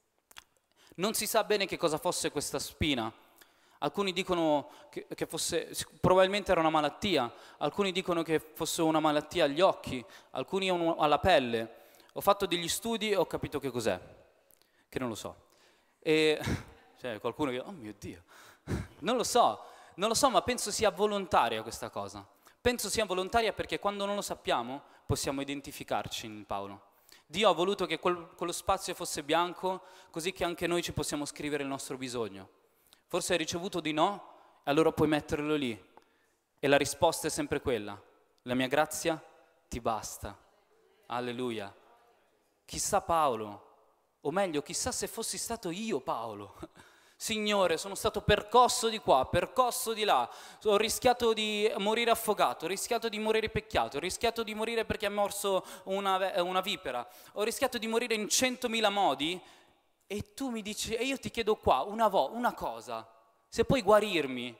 Non si sa bene che cosa fosse questa spina. Alcuni dicono che, che fosse, probabilmente era una malattia, alcuni dicono che fosse una malattia agli occhi, alcuni alla pelle. Ho fatto degli studi e ho capito che cos'è, che non lo so. E cioè, qualcuno che, oh mio Dio, non lo so, non lo so, ma penso sia volontaria questa cosa. Penso sia volontaria perché quando non lo sappiamo possiamo identificarci in Paolo. Dio ha voluto che quel, quello spazio fosse bianco, così che anche noi ci possiamo scrivere il nostro bisogno. Forse hai ricevuto di no, e allora puoi metterlo lì. E la risposta è sempre quella: la mia grazia ti basta. Alleluia. Chissà Paolo, o meglio, chissà se fossi stato io Paolo. Signore, sono stato percosso di qua, percosso di là, ho rischiato di morire affogato, ho rischiato di morire picchiato, ho rischiato di morire perché ha morso una, una vipera, ho rischiato di morire in centomila modi, e tu mi dici, e io ti chiedo qua una, vo- una cosa, se puoi guarirmi,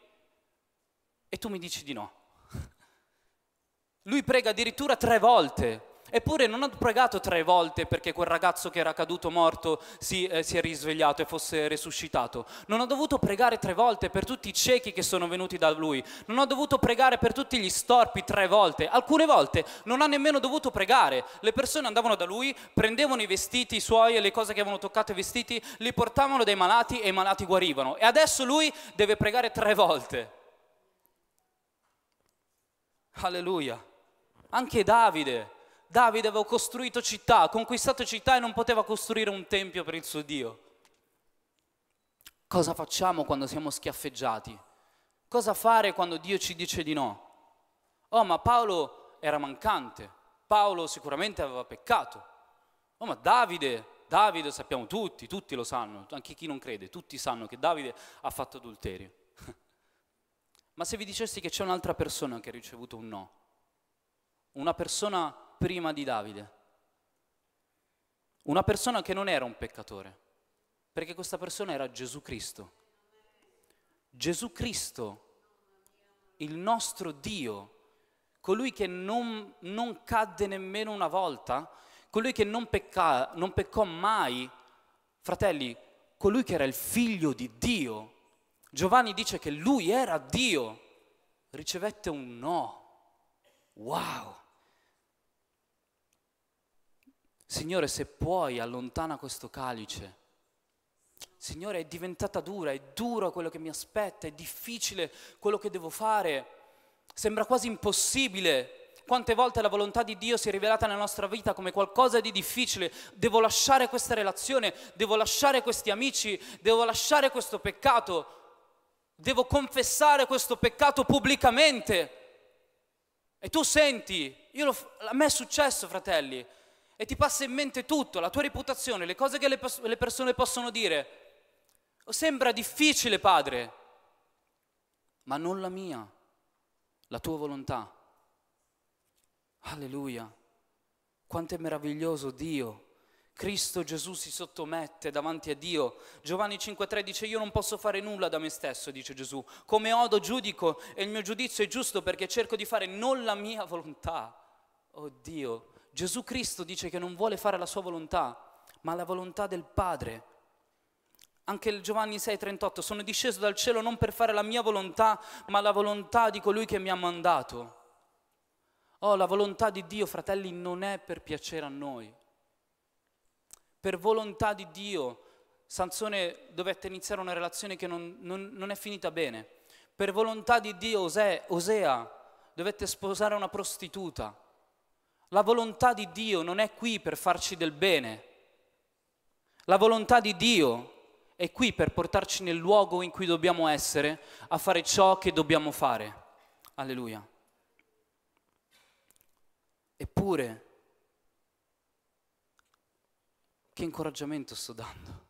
e tu mi dici di no. Lui prega addirittura tre volte. Eppure non ha pregato tre volte perché quel ragazzo che era caduto morto si, eh, si è risvegliato e fosse resuscitato. Non ha dovuto pregare tre volte per tutti i ciechi che sono venuti da lui. Non ha dovuto pregare per tutti gli storpi tre volte. Alcune volte non ha nemmeno dovuto pregare. Le persone andavano da lui, prendevano i vestiti suoi e le cose che avevano toccato i vestiti, li portavano dai malati e i malati guarivano. E adesso lui deve pregare tre volte. Alleluia. Anche Davide. Davide aveva costruito città, ha conquistato città e non poteva costruire un tempio per il suo Dio. Cosa facciamo quando siamo schiaffeggiati? Cosa fare quando Dio ci dice di no? Oh, ma Paolo era mancante, Paolo sicuramente aveva peccato. Oh, ma Davide, Davide sappiamo tutti, tutti lo sanno, anche chi non crede, tutti sanno che Davide ha fatto adulterio. Ma se vi dicessi che c'è un'altra persona che ha ricevuto un no, una persona prima di Davide. Una persona che non era un peccatore, perché questa persona era Gesù Cristo. Gesù Cristo, il nostro Dio, colui che non, non cadde nemmeno una volta, colui che non, pecca, non peccò mai, fratelli, colui che era il figlio di Dio. Giovanni dice che lui era Dio, ricevette un no. Wow! Signore, se puoi, allontana questo calice. Signore, è diventata dura, è duro quello che mi aspetta, è difficile quello che devo fare, sembra quasi impossibile. Quante volte la volontà di Dio si è rivelata nella nostra vita come qualcosa di difficile. Devo lasciare questa relazione, devo lasciare questi amici, devo lasciare questo peccato, devo confessare questo peccato pubblicamente. E tu senti, io lo, a me è successo, fratelli, e ti passa in mente tutto, la tua reputazione, le cose che le, le persone possono dire. Sembra difficile, Padre, ma non la mia, la tua volontà. Alleluia, quanto è meraviglioso Dio. Cristo Gesù si sottomette davanti a Dio. Giovanni cinque tre dice: io non posso fare nulla da me stesso, dice Gesù. Come odo giudico, e il mio giudizio è giusto perché cerco di fare non la mia volontà. Oh Dio, Gesù Cristo dice che non vuole fare la sua volontà, ma la volontà del Padre. Anche il Giovanni sei trentotto: sono disceso dal cielo non per fare la mia volontà, ma la volontà di colui che mi ha mandato. Oh, la volontà di Dio, fratelli, non è per piacere a noi. Per volontà di Dio, Sansone dovette iniziare una relazione che non, non, non è finita bene. Per volontà di Dio, Osea, Osea dovette sposare una prostituta. La volontà di Dio non è qui per farci del bene. La volontà di Dio è qui per portarci nel luogo in cui dobbiamo essere, a fare ciò che dobbiamo fare. Alleluia. Eppure, che incoraggiamento sto dando?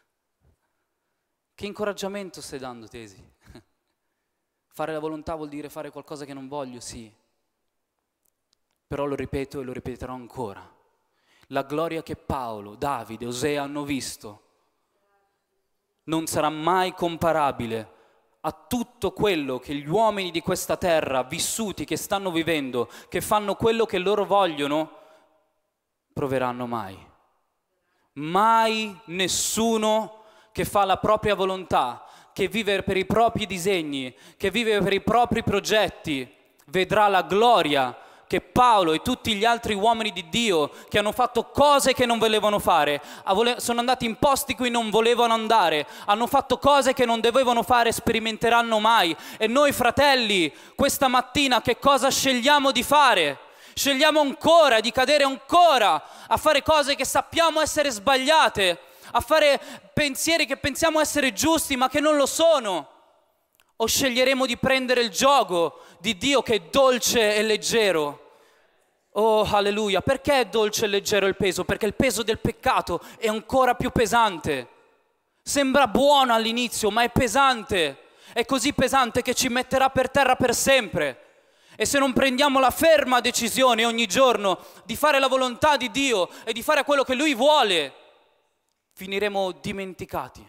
Che incoraggiamento stai dando, Tesi? Fare la volontà vuol dire fare qualcosa che non voglio, sì. Però lo ripeto e lo ripeterò ancora. La gloria che Paolo, Davide, Osea hanno visto non sarà mai comparabile a tutto quello che gli uomini di questa terra, vissuti, che stanno vivendo, che fanno quello che loro vogliono, proveranno mai. Mai nessuno che fa la propria volontà, che vive per i propri disegni, che vive per i propri progetti, vedrà la gloria che Paolo e tutti gli altri uomini di Dio che hanno fatto cose che non volevano fare, sono andati in posti cui non volevano andare, hanno fatto cose che non dovevano fare, sperimenteranno mai. E noi, fratelli, questa mattina che cosa scegliamo di fare? Scegliamo ancora di cadere ancora a fare cose che sappiamo essere sbagliate, a fare pensieri che pensiamo essere giusti ma che non lo sono? O sceglieremo di prendere il giogo di Dio che è dolce e leggero? Oh, alleluia! Perché è dolce e leggero il peso? Perché il peso del peccato è ancora più pesante. Sembra buono all'inizio, ma è pesante. È così pesante che ci metterà per terra per sempre. E se non prendiamo la ferma decisione ogni giorno di fare la volontà di Dio e di fare quello che Lui vuole, finiremo dimenticati.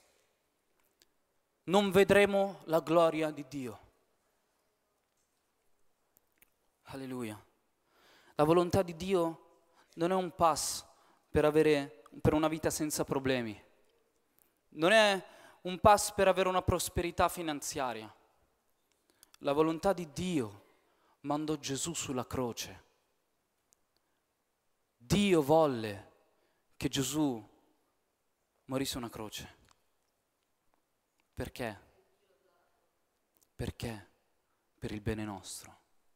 Non vedremo la gloria di Dio. Alleluia. La volontà di Dio non è un pass per avere, per una vita senza problemi. Non è un pass per avere una prosperità finanziaria. La volontà di Dio mandò Gesù sulla croce. Dio volle che Gesù morisse una croce. Perché? Perché? Per il bene nostro.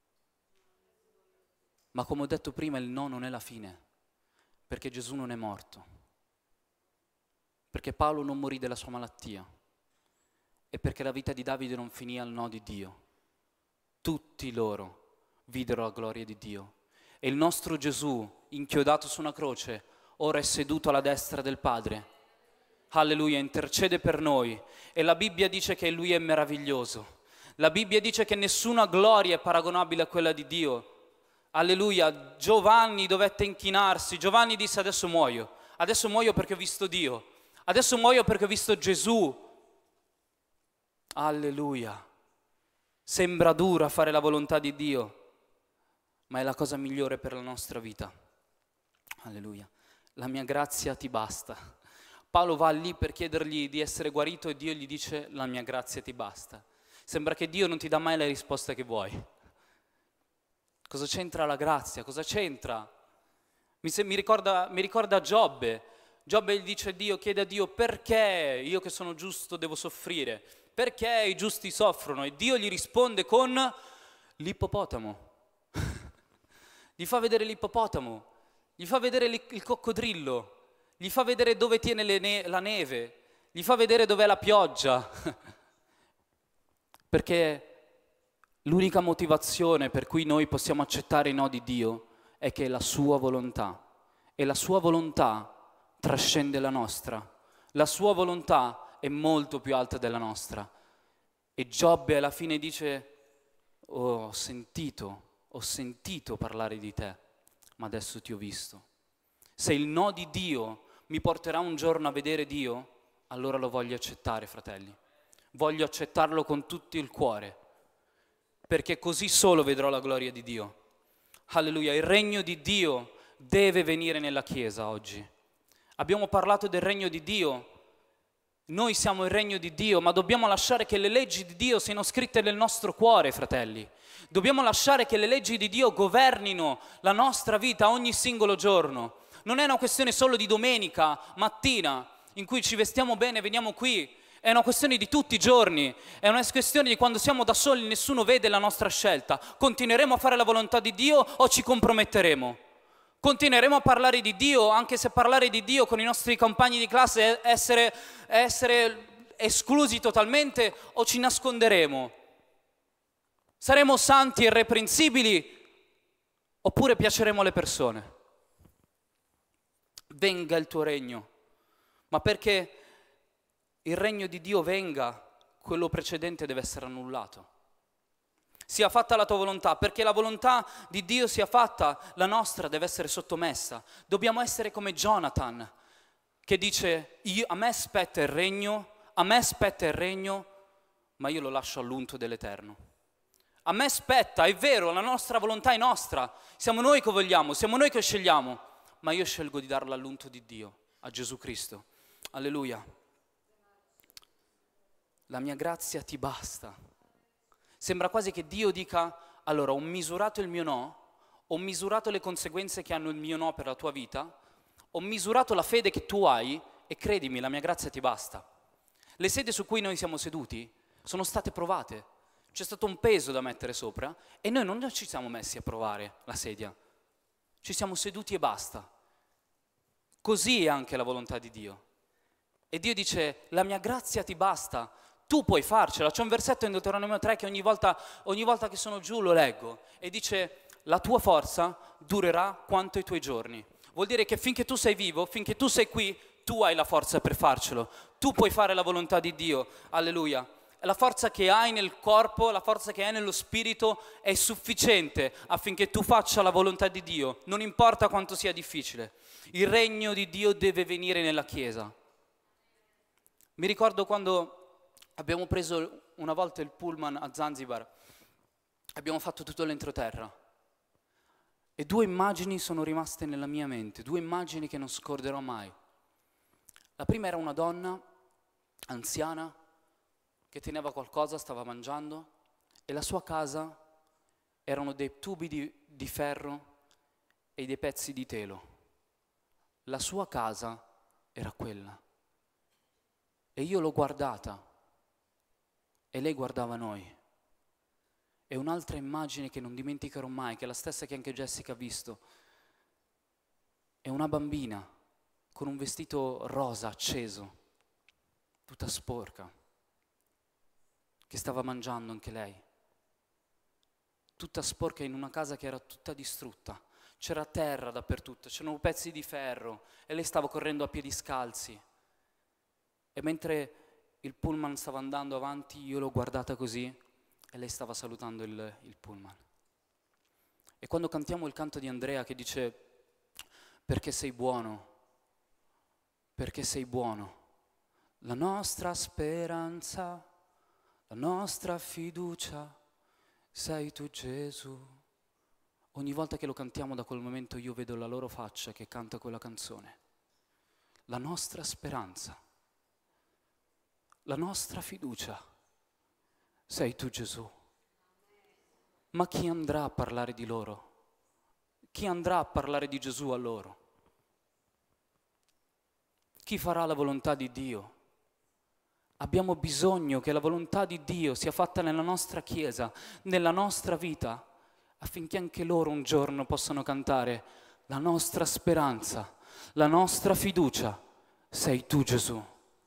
Ma come ho detto prima, il no non è la fine, perché Gesù non è morto, perché Paolo non morì della sua malattia e perché la vita di Davide non finì al no di Dio. Tutti loro videro la gloria di Dio e il nostro Gesù, inchiodato su una croce, ora è seduto alla destra del Padre. Alleluia, intercede per noi e la Bibbia dice che Lui è meraviglioso. La Bibbia dice che nessuna gloria è paragonabile a quella di Dio. Alleluia, Giovanni dovette inchinarsi, Giovanni disse adesso muoio, adesso muoio perché ho visto Dio, adesso muoio perché ho visto Gesù. Alleluia. Sembra dura fare la volontà di Dio, ma è la cosa migliore per la nostra vita. Alleluia. La mia grazia ti basta. Paolo va lì per chiedergli di essere guarito e Dio gli dice la mia grazia ti basta. Sembra che Dio non ti dà mai la risposta che vuoi. Cosa c'entra la grazia? Cosa c'entra? Mi, se, mi, ricorda, mi ricorda Giobbe. Giobbe gli dice a Dio, chiede a Dio perché io che sono giusto devo soffrire? Perché i giusti soffrono? E Dio gli risponde con l'ippopotamo. Gli fa vedere l'ippopotamo, gli fa vedere il coccodrillo, gli fa vedere dove tiene le ne- la neve, gli fa vedere dov'è la pioggia. Perché l'unica motivazione per cui noi possiamo accettare i no di Dio è che è la sua volontà. E la sua volontà trascende la nostra. La sua volontà è molto più alta della nostra. E Giobbe alla fine dice, oh, ho sentito, ho sentito parlare di te, ma adesso ti ho visto. Se il no di Dio mi porterà un giorno a vedere Dio, allora lo voglio accettare, fratelli. Voglio accettarlo con tutto il cuore, perché così solo vedrò la gloria di Dio. Alleluia, il regno di Dio deve venire nella Chiesa oggi. Abbiamo parlato del regno di Dio, noi siamo il regno di Dio, ma dobbiamo lasciare che le leggi di Dio siano scritte nel nostro cuore, fratelli. Dobbiamo lasciare che le leggi di Dio governino la nostra vita ogni singolo giorno. Non è una questione solo di domenica mattina, in cui ci vestiamo bene e veniamo qui. È una questione di tutti i giorni, è una questione di quando siamo da soli, nessuno vede la nostra scelta. Continueremo a fare la volontà di Dio o ci comprometteremo? Continueremo a parlare di Dio, anche se parlare di Dio con i nostri compagni di classe è essere, è essere esclusi totalmente, o ci nasconderemo? Saremo santi e irreprensibili oppure piaceremo alle persone? Venga il tuo regno, ma perché il regno di Dio venga, quello precedente deve essere annullato. Sia fatta la tua volontà, perché la volontà di Dio sia fatta, la nostra deve essere sottomessa. Dobbiamo essere come Jonathan, che dice, io, a me spetta il regno, a me spetta il regno, ma io lo lascio all'unto dell'Eterno. A me spetta, è vero, la nostra volontà è nostra, siamo noi che vogliamo, siamo noi che scegliamo, ma io scelgo di darla all'unto di Dio, a Gesù Cristo. Alleluia. La mia grazia ti basta. Sembra quasi che Dio dica, allora ho misurato il mio no, ho misurato le conseguenze che hanno il mio no per la tua vita, ho misurato la fede che tu hai e credimi, la mia grazia ti basta. Le sedie su cui noi siamo seduti sono state provate, c'è stato un peso da mettere sopra e noi non ci siamo messi a provare la sedia, ci siamo seduti e basta. Così è anche la volontà di Dio. E Dio dice, la mia grazia ti basta. Tu puoi farcela. C'è un versetto in Deuteronomio tre che ogni volta, ogni volta che sono giù lo leggo e dice la tua forza durerà quanto i tuoi giorni. Vuol dire che finché tu sei vivo, finché tu sei qui, tu hai la forza per farcelo. Tu puoi fare la volontà di Dio. Alleluia. La forza che hai nel corpo, la forza che hai nello spirito è sufficiente affinché tu faccia la volontà di Dio. Non importa quanto sia difficile. Il regno di Dio deve venire nella Chiesa. Mi ricordo quando abbiamo preso una volta il pullman a Zanzibar, abbiamo fatto tutto l'entroterra e due immagini sono rimaste nella mia mente, due immagini che non scorderò mai. La prima era una donna anziana che teneva qualcosa, stava mangiando e la sua casa erano dei tubi di, di ferro e dei pezzi di telo. La sua casa era quella e io l'ho guardata. E lei guardava noi. E un'altra immagine che non dimenticherò mai, che è la stessa che anche Jessica ha visto, è una bambina con un vestito rosa acceso, tutta sporca, che stava mangiando anche lei. Tutta sporca in una casa che era tutta distrutta. C'era terra dappertutto, c'erano pezzi di ferro e lei stava correndo a piedi scalzi. E mentre il pullman stava andando avanti, io l'ho guardata così e lei stava salutando il, il pullman. E quando cantiamo il canto di Andrea che dice perché sei buono, perché sei buono, la nostra speranza, la nostra fiducia, sei tu Gesù. Ogni volta che lo cantiamo da quel momento io vedo la loro faccia che canta quella canzone. La nostra speranza, la nostra fiducia, sei tu Gesù. Ma chi andrà a parlare di loro? Chi andrà a parlare di Gesù a loro? Chi farà la volontà di Dio? Abbiamo bisogno che la volontà di Dio sia fatta nella nostra Chiesa, nella nostra vita, affinché anche loro un giorno possano cantare la nostra speranza, la nostra fiducia, sei tu Gesù.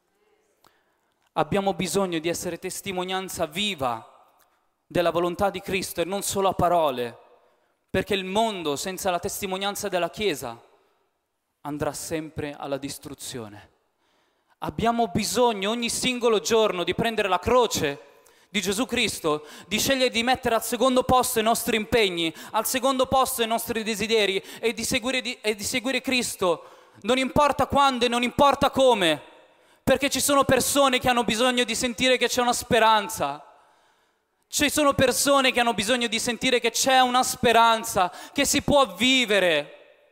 Abbiamo bisogno di essere testimonianza viva della volontà di Cristo e non solo a parole, perché il mondo senza la testimonianza della Chiesa andrà sempre alla distruzione. Abbiamo bisogno ogni singolo giorno di prendere la croce di Gesù Cristo, di scegliere di mettere al secondo posto i nostri impegni, al secondo posto i nostri desideri e di seguire, di, e di seguire Cristo, non importa quando e non importa come, perché ci sono persone che hanno bisogno di sentire che c'è una speranza. Ci sono persone che hanno bisogno di sentire che c'è una speranza, che si può vivere.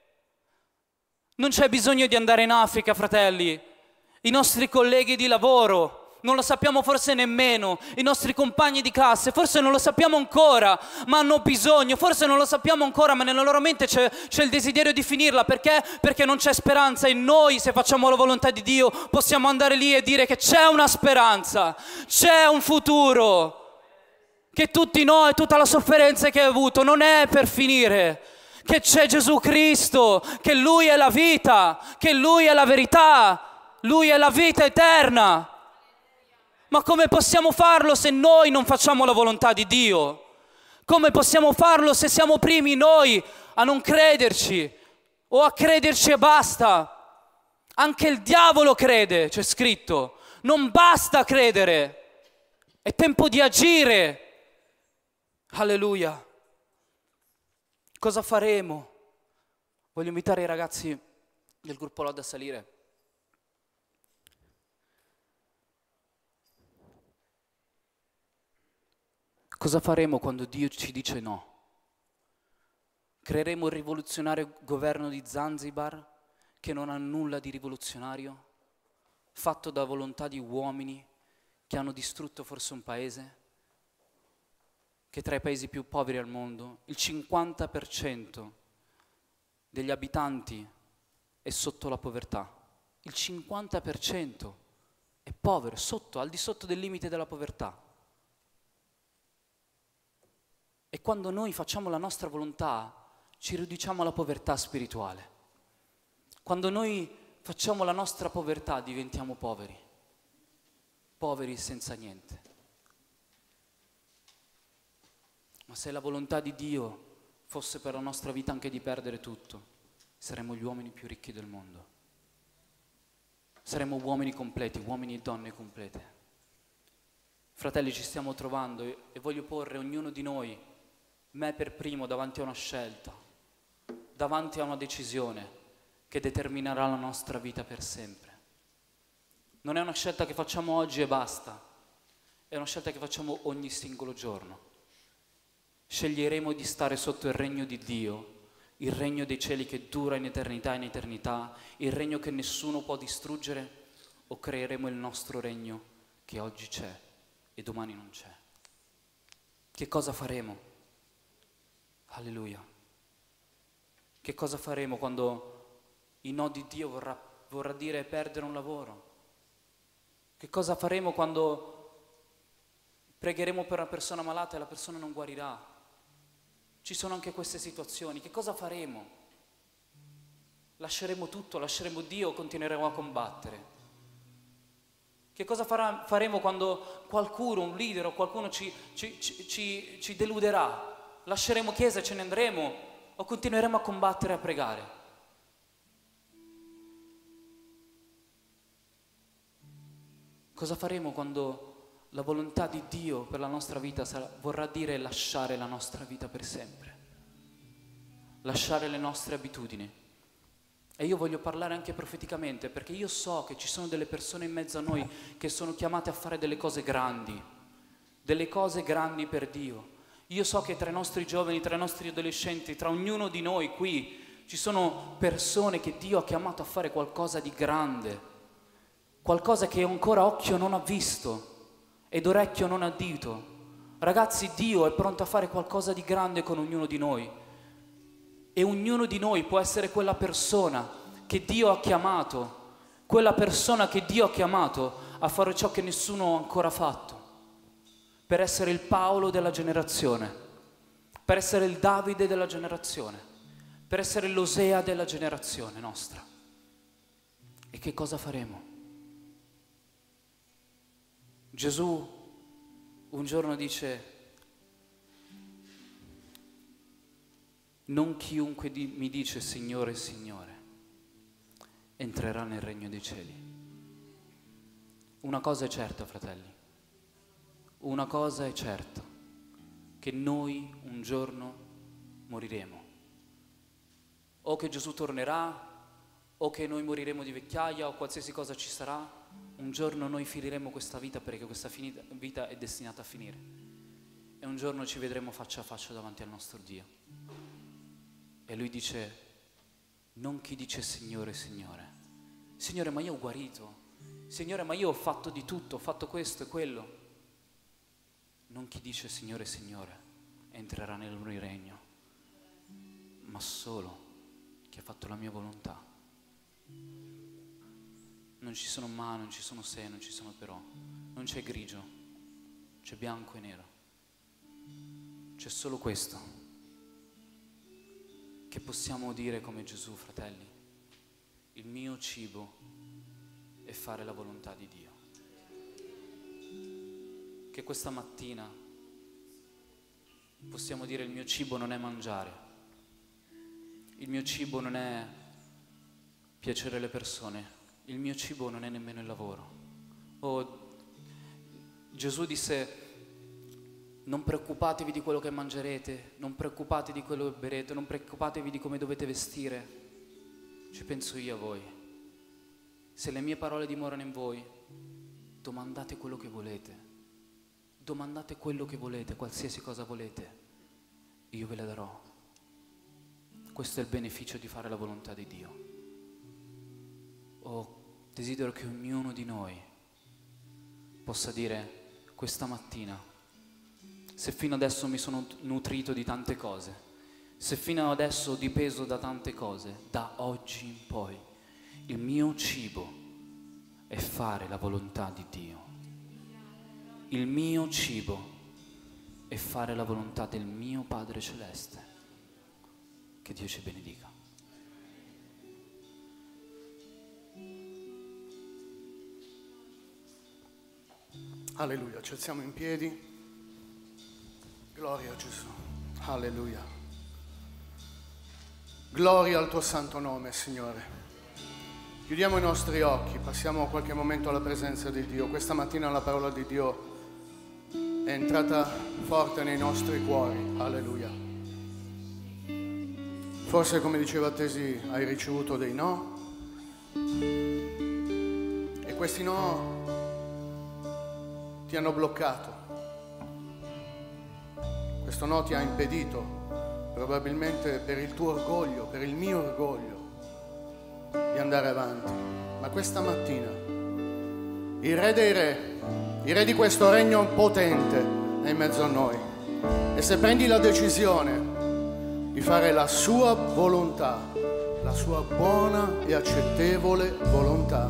Non c'è bisogno di andare in Africa, fratelli. I nostri colleghi di lavoro non lo sappiamo forse nemmeno, i nostri compagni di classe forse non lo sappiamo ancora, ma hanno bisogno, forse non lo sappiamo ancora, ma nella loro mente c'è, c'è il desiderio di finirla. Perché? Perché non c'è speranza, e noi, se facciamo la volontà di Dio, possiamo andare lì e dire che c'è una speranza, c'è un futuro, che tutti noi, tutta la sofferenza che hai avuto non è per finire, che c'è Gesù Cristo, che Lui è la vita, che Lui è la verità, Lui è la vita eterna. Ma come possiamo farlo se noi non facciamo la volontà di Dio? Come possiamo farlo se siamo primi noi a non crederci o a crederci e basta? Anche il diavolo crede, c'è scritto. Non basta credere, è tempo di agire. Alleluia. Cosa faremo? Voglio invitare i ragazzi del gruppo Lode a salire. Cosa faremo quando Dio ci dice no? Creeremo il rivoluzionario governo di Zanzibar, che non ha nulla di rivoluzionario, fatto da volontà di uomini che hanno distrutto forse un paese, che tra i paesi più poveri al mondo, il cinquanta per cento degli abitanti è sotto la povertà. Il cinquanta per cento è povero, sotto, al di sotto del limite della povertà. E quando noi facciamo la nostra volontà, ci riduciamo alla povertà spirituale. Quando noi facciamo la nostra povertà, diventiamo poveri. Poveri senza niente. Ma se la volontà di Dio fosse per la nostra vita anche di perdere tutto, saremmo gli uomini più ricchi del mondo. Saremmo uomini completi, uomini e donne complete. Fratelli, ci stiamo trovando e voglio porre ognuno di noi, me per primo, davanti a una scelta, davanti a una decisione che determinerà la nostra vita per sempre. Non è una scelta che facciamo oggi e basta, è una scelta che facciamo ogni singolo giorno. Sceglieremo di stare sotto il regno di Dio, il regno dei cieli che dura in eternità e in eternità, il regno che nessuno può distruggere, o creeremo il nostro regno che oggi c'è e domani non c'è. Che cosa faremo? Alleluia. Che cosa faremo quando il no di Dio vorrà, vorrà dire perdere un lavoro? Che cosa faremo quando pregheremo per una persona malata e la persona non guarirà? Ci sono anche queste situazioni. Che cosa faremo? Lasceremo tutto, lasceremo Dio o continueremo a combattere? Che cosa farà, faremo quando qualcuno, un leader o qualcuno ci, ci, ci, ci, ci deluderà? Lasceremo chiesa e ce ne andremo o continueremo a combattere e a pregare? Cosa faremo quando la volontà di Dio per la nostra vita sarà, vorrà dire lasciare la nostra vita per sempre? lasciare le nostre abitudini. E io voglio parlare anche profeticamente, perché io so che ci sono delle persone in mezzo a noi che sono chiamate a fare delle cose grandi, delle cose grandi per Dio. Io so che tra i nostri giovani, tra i nostri adolescenti, tra ognuno di noi qui, ci sono persone che Dio ha chiamato a fare qualcosa di grande, qualcosa che ancora occhio non ha visto ed orecchio non ha udito. Ragazzi, Dio è pronto a fare qualcosa di grande con ognuno di noi. E ognuno di noi può essere quella persona che Dio ha chiamato, quella persona che Dio ha chiamato a fare ciò che nessuno ha ancora fatto, per essere il Paolo della generazione, per essere il Davide della generazione, per essere l'Osea della generazione nostra. E che cosa faremo? Gesù un giorno dice: non chiunque di, mi dice Signore, Signore, entrerà nel regno dei cieli. Una cosa è certa, fratelli, una cosa è certa, che noi un giorno moriremo. O che Gesù tornerà, o che noi moriremo di vecchiaia, o qualsiasi cosa ci sarà, un giorno noi finiremo questa vita, perché questa finita, vita è destinata a finire. E un giorno ci vedremo faccia a faccia davanti al nostro Dio. E lui dice: non chi dice Signore, Signore. Signore, ma io ho guarito. Signore, ma io ho fatto di tutto, ho fatto questo e quello. Non chi dice Signore, Signore entrerà nel mio regno, ma solo chi ha fatto la mia volontà. Non ci sono ma, non ci sono se, non ci sono però. Non c'è grigio, c'è bianco e nero. C'è solo questo che possiamo dire come Gesù, fratelli: il mio cibo è fare la volontà di Dio. Che questa mattina possiamo dire: il mio cibo non è mangiare, il mio cibo non è piacere alle persone, il mio cibo non è nemmeno il lavoro. Oh, Gesù disse: non preoccupatevi di quello che mangerete, non preoccupatevi di quello che berrete, non preoccupatevi di come dovete vestire. Ci penso io a voi. Se le mie parole dimorano in voi, domandate quello che volete. Domandate quello che volete, qualsiasi cosa volete, io ve la darò. Questo è il beneficio di fare la volontà di Dio. Oh, desidero che ognuno di noi possa dire questa mattina: se fino adesso mi sono nutrito di tante cose, se fino adesso ho dipeso da tante cose, da oggi in poi il mio cibo è fare la volontà di Dio. Il mio cibo è fare la volontà del mio Padre Celeste. Che Dio ci benedica. Alleluia, ci alziamo in piedi. Gloria a Gesù, alleluia. Gloria al tuo santo nome, Signore. Chiudiamo i nostri occhi, passiamo qualche momento alla presenza di Dio. Questa mattina la parola di Dio è entrata forte nei nostri cuori, alleluia. Forse, come diceva Tesi, hai ricevuto dei no, e questi no ti hanno bloccato. Questo no ti ha impedito, probabilmente per il tuo orgoglio, per il mio orgoglio, di andare avanti. Ma questa mattina il Re dei Re, il Re di questo regno potente è in mezzo a noi. E se prendi la decisione di fare la sua volontà, la sua buona e accettevole volontà,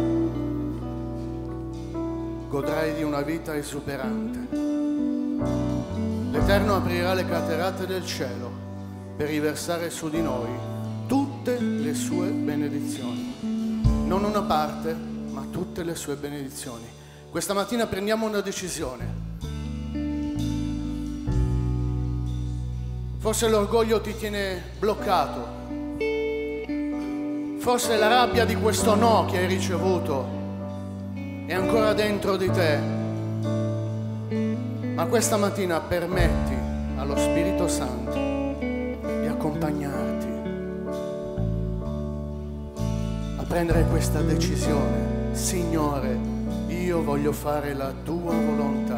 godrai di una vita esuberante. L'Eterno aprirà le cataratte del cielo per riversare su di noi tutte le sue benedizioni. Non una parte, ma tutte le sue benedizioni. Questa mattina prendiamo una decisione. Forse l'orgoglio ti tiene bloccato. Forse la rabbia di questo no che hai ricevuto è ancora dentro di te. Ma questa mattina permetti allo Spirito Santo di accompagnarti accompagnarti, a prendere questa decisione. Signore, io voglio fare la tua volontà,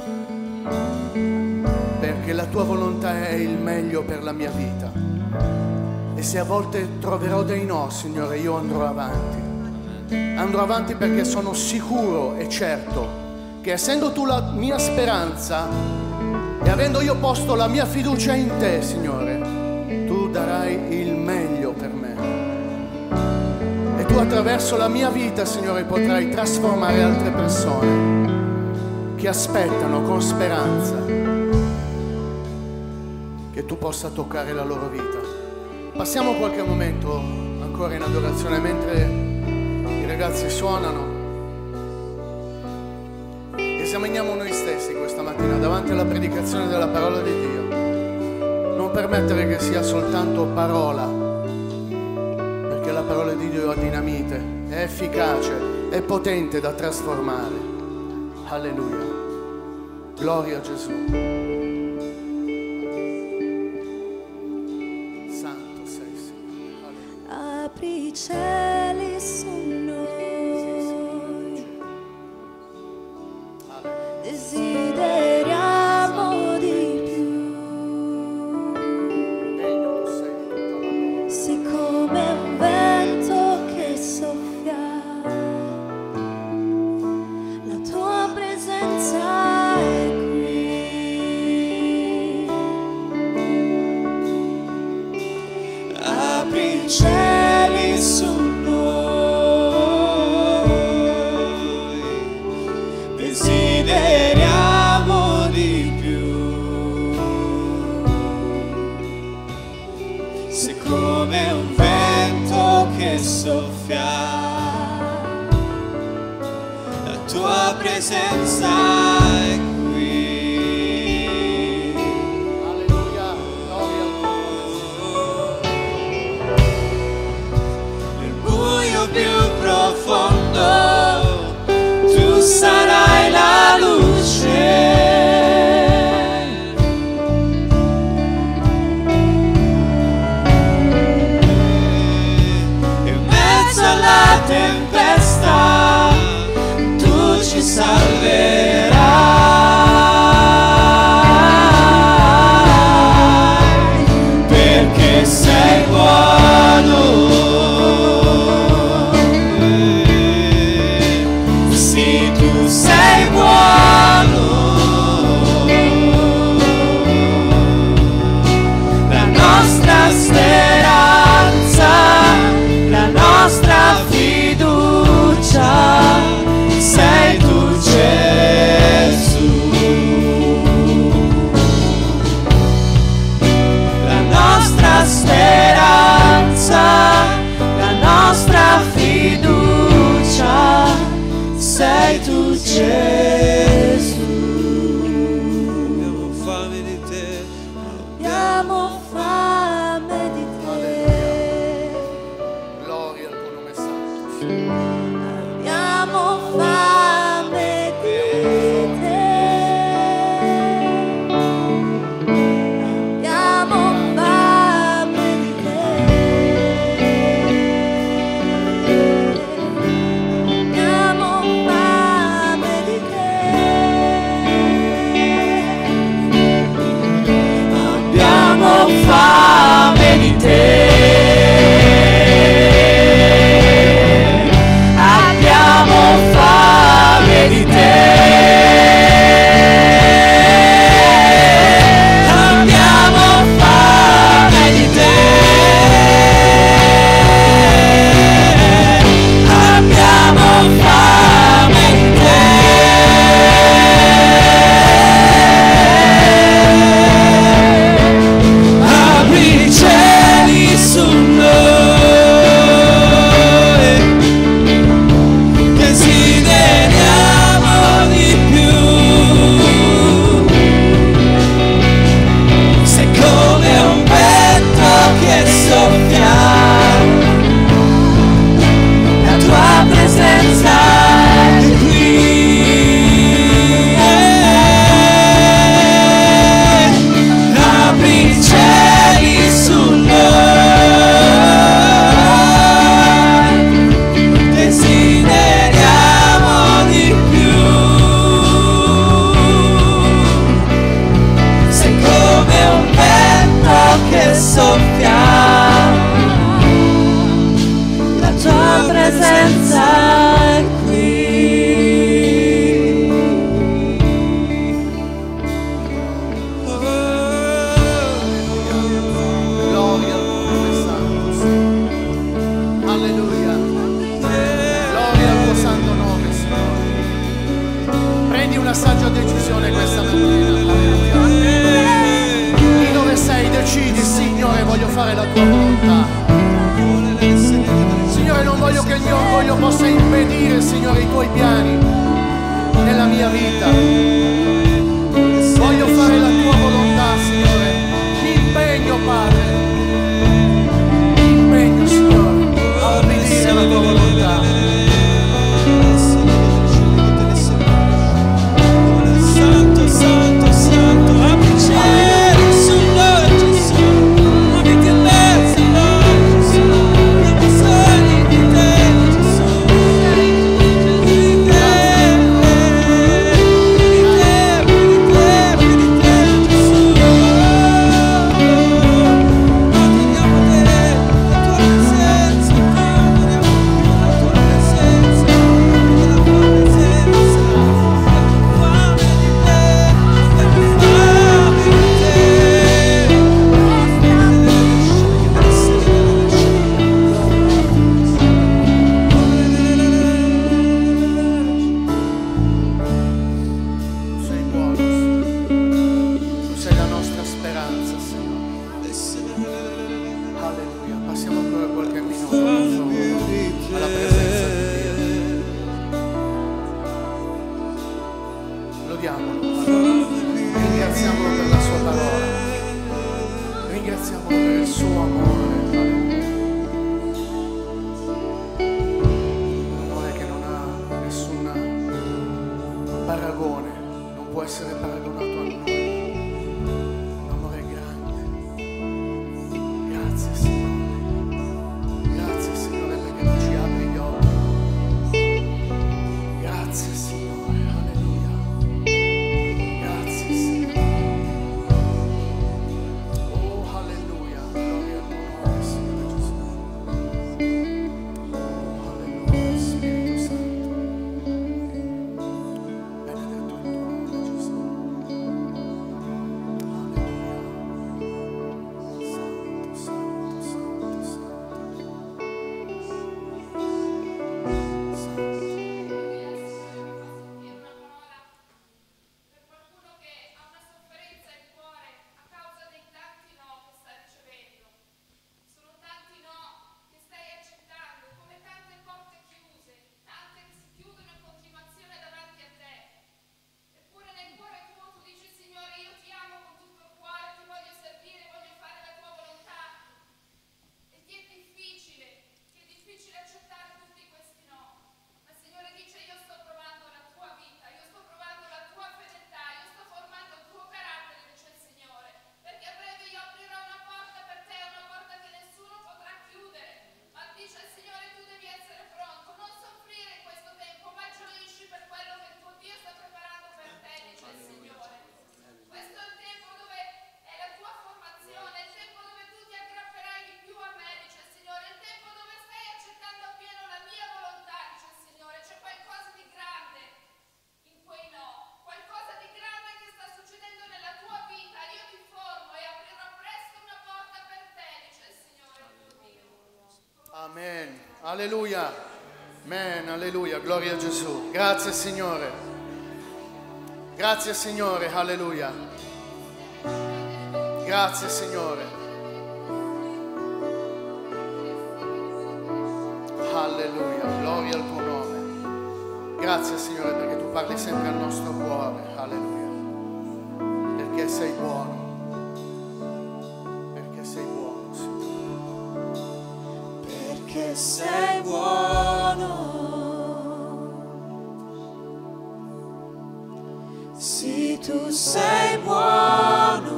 perché la tua volontà è il meglio per la mia vita. E se a volte troverò dei no, Signore, io andrò avanti. Andrò avanti perché sono sicuro e certo che, essendo tu la mia speranza e avendo io posto la mia fiducia in te, Signore, tu darai il meglio per me. E tu attraverso la mia vita, Signore, potrai trasformare altre persone che aspettano con speranza che tu possa toccare la loro vita. Passiamo qualche momento ancora in adorazione mentre i ragazzi suonano. Esaminiamo noi stessi questa mattina davanti alla predicazione della parola di Dio. Non permettere che sia soltanto parola, perché la parola di Dio è dinamite, è efficace, è potente da trasformare. Alleluia. Gloria a Gesù. Santo sei, Signore. Apri i cieli su noi, desideriamo di più, sì, come un vento che soffia, la tua presenza è qui. Apri i cieli su noi, desideriamo di più, sei come un vento che soffia, la tua presenza è qui. Alleluia. Gloria a Nel buio più profondo tu sarai la luce. In mezzo alla tempesta tu ci salverai, perché sei buono. Sì, tu sei buono. La nostra speranza, la nostra fiducia, sei tu, Gesù. La nostra speranza, la nostra fiducia, sei tu, Gesù. Abbiamo fame di te, abbiamo fame di te, Gloria al tuo nome santo, Signore. abbiamo fame di te, abbiamo fame di te, abbiamo fame di te. la tua volontà. Signore, non voglio che il mio orgoglio possa impedire, Signore, i tuoi piani nella mia vita. Voglio fare la tua volontà, Signore. Mi impegno, Padre. Mi impegno, Signore, a obbedire alla tua volontà. Santo, santo, santo, apri cielo su noi, Gesù, muoviti in mezzo a noi, Gesù, abbiamo bisogno di te, Gesù, di te, di te, di te, Gesù, adoriamo te, la tua presenza, adoriamo la tua presenza, la tua presenza. Amen, alleluia, amen, alleluia, gloria a Gesù. Grazie Signore, grazie Signore, alleluia. Grazie Signore. Alleluia, gloria al tuo nome. Grazie Signore perché tu parli sempre al nostro cuore, alleluia. Perché sei buono. Che sei buono, sì tu sei buono,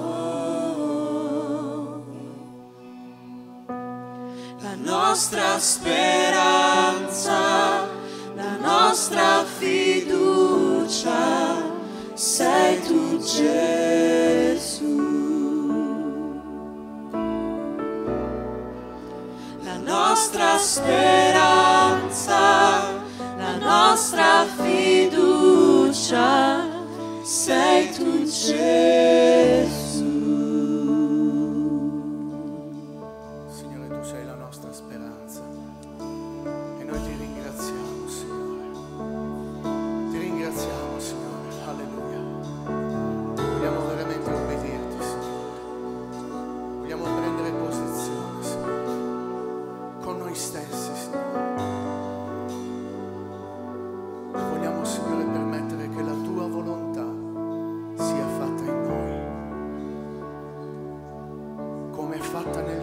la nostra speranza, la nostra fiducia, sei tu Gesù. La nostra speranza, la nostra fiducia, sei tu Gesù. Signore, tu sei la nostra speranza e noi ti ringraziamo, Signore. Ti ringraziamo, Signore. Alleluia. Vogliamo veramente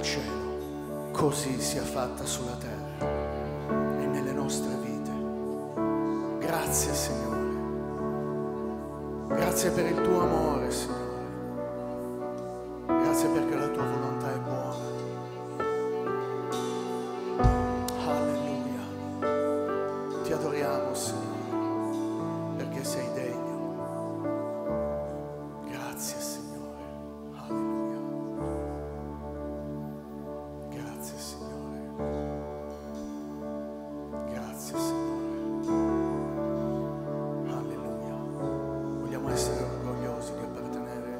nel cielo, così sia fatta sulla terra e nelle nostre vite. Grazie Signore, grazie per il tuo amore Signore, grazie perché la tua volontà è buona. Alleluia, ti adoriamo Signore perché sei degno. Grazie Signore, alleluia, grazie Signore, grazie Signore, alleluia. Vogliamo essere orgogliosi di appartenere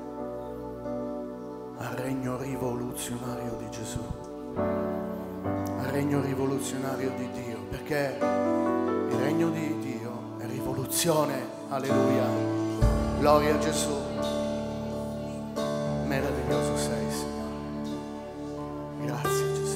al regno rivoluzionario di Gesù, al regno rivoluzionario di Dio, perché il regno di Dio è rivoluzione, alleluia, gloria a Gesù. Meraviglioso sei, Signore. Grazie, Gesù.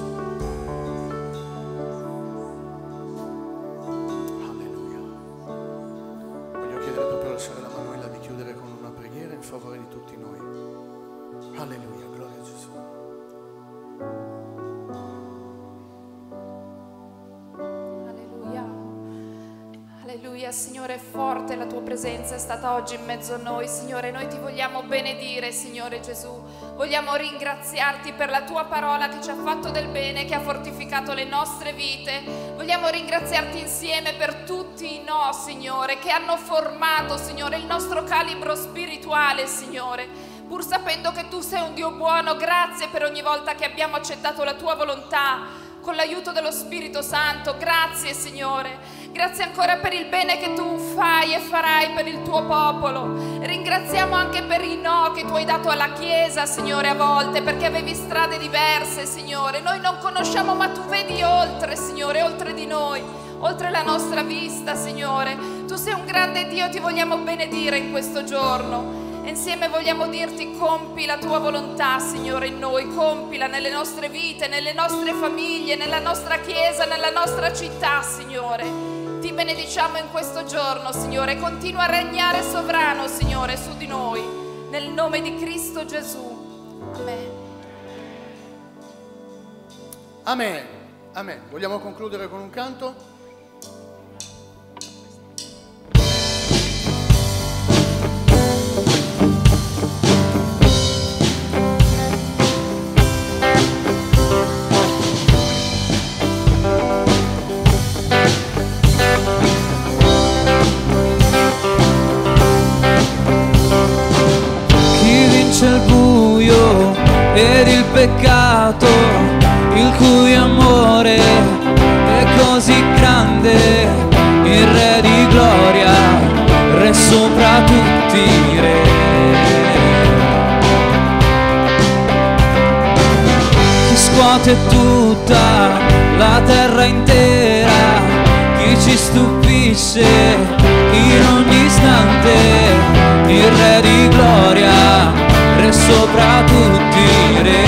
Alleluia. Voglio chiedere proprio alla sorella Manuela di chiudere con una preghiera in favore di tutti noi. Alleluia, gloria a Gesù. Alleluia, Signore, è forte la tua presenza, è stata oggi in mezzo a noi, Signore. Noi ti vogliamo benedire, Signore Gesù. Vogliamo ringraziarti per la tua parola che ci ha fatto del bene, che ha fortificato le nostre vite. Vogliamo ringraziarti insieme per tutti i no, Signore, che hanno formato, Signore, il nostro calibro spirituale, Signore. Pur sapendo che tu sei un Dio buono, grazie per ogni volta che abbiamo accettato la tua volontà con l'aiuto dello Spirito Santo. Grazie, Signore. Grazie ancora per il bene che tu fai e farai per il tuo popolo. Ringraziamo anche per i no che tu hai dato alla Chiesa, Signore, a volte, perché avevi strade diverse, Signore. Noi non conosciamo, ma tu vedi oltre, Signore, oltre di noi, oltre la nostra vista, Signore. Tu sei un grande Dio, ti vogliamo benedire in questo giorno. E insieme vogliamo dirti: compi la tua volontà, Signore, in noi, compila nelle nostre vite, nelle nostre famiglie, nella nostra Chiesa, nella nostra città, Signore. Ti benediciamo in questo giorno, Signore. Continua a regnare sovrano, Signore, su di noi, nel nome di Cristo Gesù. Amen. Amen. Amen. Vogliamo concludere con un canto? Il buio ed il peccato, il cui amore è così grande, il Re di gloria, Re sopra tutti i re. Chi scuote tutta la terra intera, chi ci stupisce in ogni istante, il Re di gloria, Re sopra tutti i re.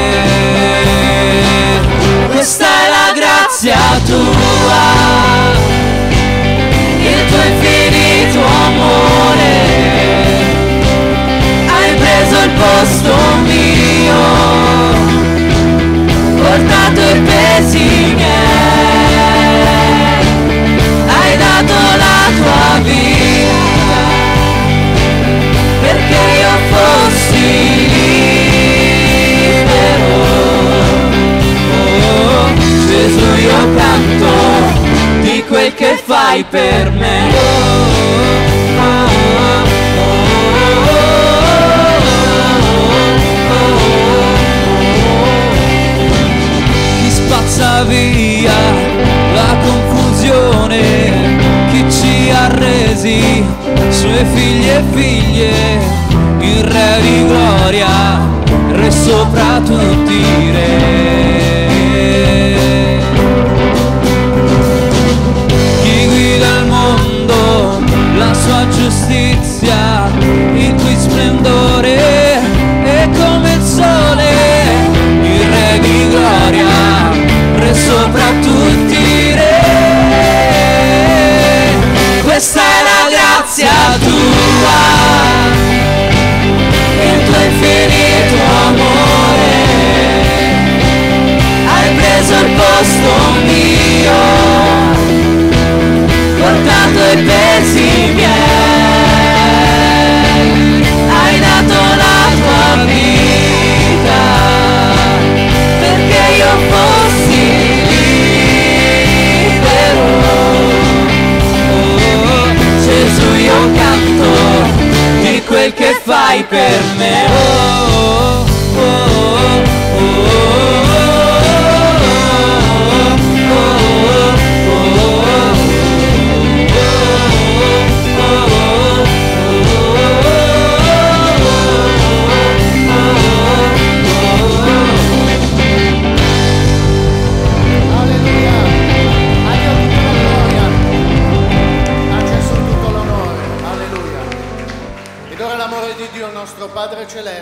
Questa è la grazia tua, il tuo infinito amore. Hai preso il posto mio, portato i pesi miei, hai dato la tua vita perché io fossi libero. Oh, Gesù, io canto di quel che fai per me. Oh, oh, oh, oh, oh, oh. Chi spazza via la confusione, chi ci ha resi suoi figli e figlie, il Re di gloria, Re sopra tutti i re. Chi guida il mondo, la sua giustizia, il cui splendore è come il sole, il Re di gloria, Re sopra tutti i re. Questa è la grazia tua, il tuo infinito amore.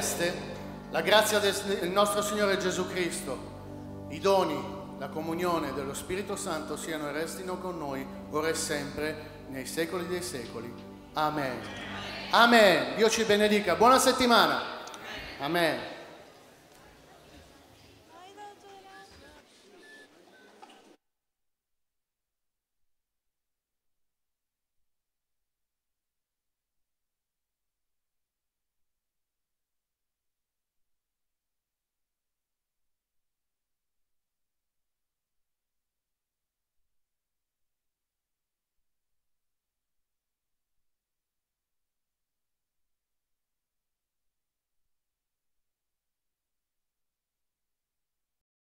preghereste, la grazia del nostro Signore Gesù Cristo, i doni, la comunione dello Spirito Santo siano e restino con noi ora e sempre nei secoli dei secoli. Amen. Amen. Dio ci benedica. Buona settimana. Amen.